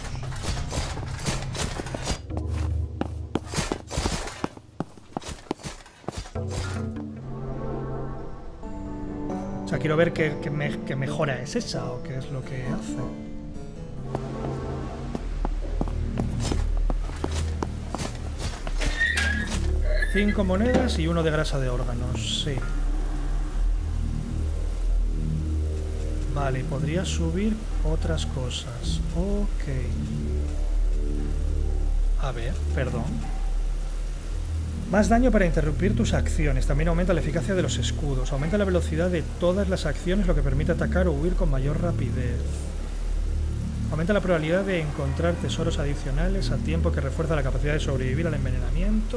O sea, quiero ver qué mejora es esa o qué es lo que hace. Cinco monedas y uno de grasa de órganos, sí. Vale, podría subir otras cosas. Ok. A ver, perdón. Más daño para interrumpir tus acciones. También aumenta la eficacia de los escudos. Aumenta la velocidad de todas las acciones, lo que permite atacar o huir con mayor rapidez. Aumenta la probabilidad de encontrar tesoros adicionales a tiempo, que refuerza la capacidad de sobrevivir al envenenamiento.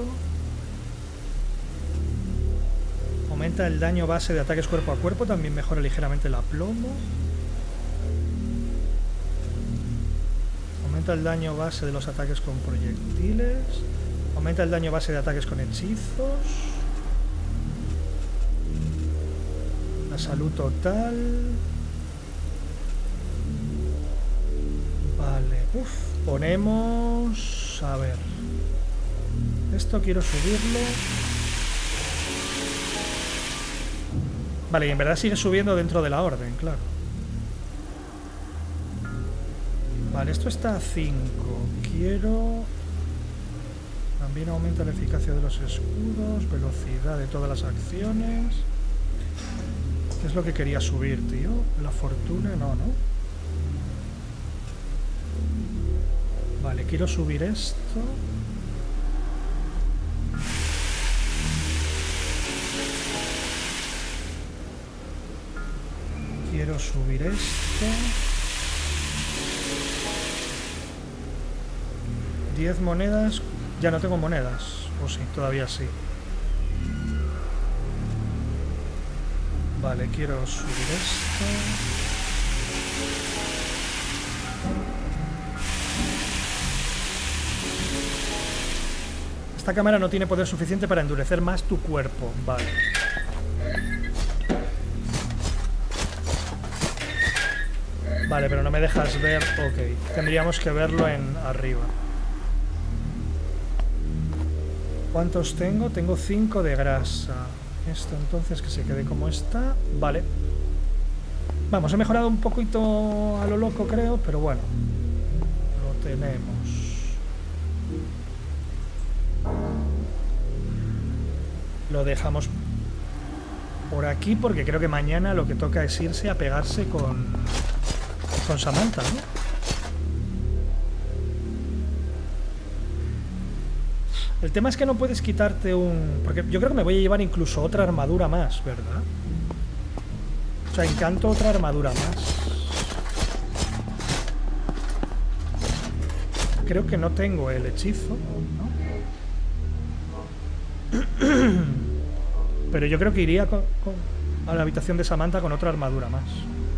Aumenta el daño base de ataques cuerpo a cuerpo, también mejora ligeramente el aplomo. Aumenta el daño base de los ataques con proyectiles. Aumenta el daño base de ataques con hechizos. La salud total. Vale, ponemos... A ver. Esto quiero subirlo. Vale, y en verdad sigue subiendo dentro de la orden, claro. Vale, esto está a 5. Quiero... También aumenta la eficacia de los escudos, velocidad de todas las acciones. ¿Qué es lo que quería subir, tío? La fortuna, no, ¿no? Vale, quiero subir esto. Quiero subir esto. 10 monedas. Ya no tengo monedas. O sí, todavía sí. Vale, quiero subir esto. Esta cámara no tiene poder suficiente para endurecer más tu cuerpo. Vale. Vale, pero no me dejas ver... Ok, tendríamos que verlo en arriba. ¿Cuántos tengo? Tengo 5 de grasa. Esto entonces que se quede como está. Vale. Vamos, he mejorado un poquito a lo loco, creo, pero bueno. Lo tenemos. Lo dejamos por aquí porque creo que mañana lo que toca es irse a pegarse con Samantha, ¿no? El tema es que no puedes quitarte un... Porque yo creo que me voy a llevar incluso otra armadura más, ¿verdad? O sea, encanto otra armadura más. Creo que no tengo el hechizo, ¿no? Pero yo creo que iría a la habitación de Samantha con otra armadura más.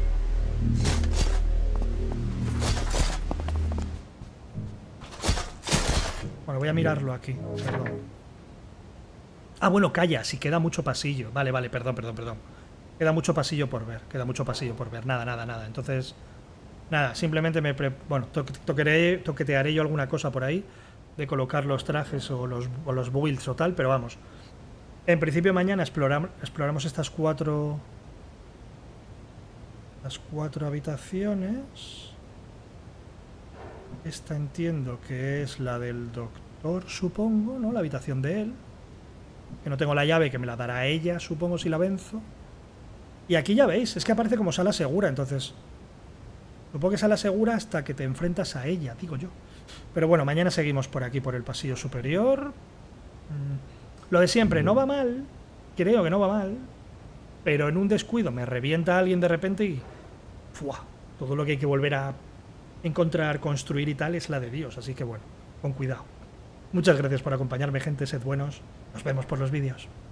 Bueno, voy a mirarlo aquí, perdón. Ah, bueno, calla, si queda mucho pasillo. Vale, vale, perdón. Queda mucho pasillo por ver, Nada. Entonces, nada, simplemente bueno, toquetearé yo alguna cosa por ahí de colocar los trajes o los builds o tal, pero vamos. En principio mañana exploramos estas 4 Las 4 habitaciones. Esta entiendo que es la del doctor, supongo, ¿no? La habitación de él. Que no tengo la llave, que me la dará ella, supongo, si la venzo. Y aquí ya veis, es que aparece como sala segura, entonces... Supongo que sala segura hasta que te enfrentas a ella, digo yo. Pero bueno, mañana seguimos por aquí, por el pasillo superior. Lo de siempre, no va mal. Creo que no va mal. Pero en un descuido me revienta alguien de repente y... ¡Fua! Todo lo que hay que volver a encontrar, construir y tal es la de Dios. Así que bueno, con cuidado. Muchas gracias por acompañarme, gente. Sed buenos. Nos vemos por los vídeos.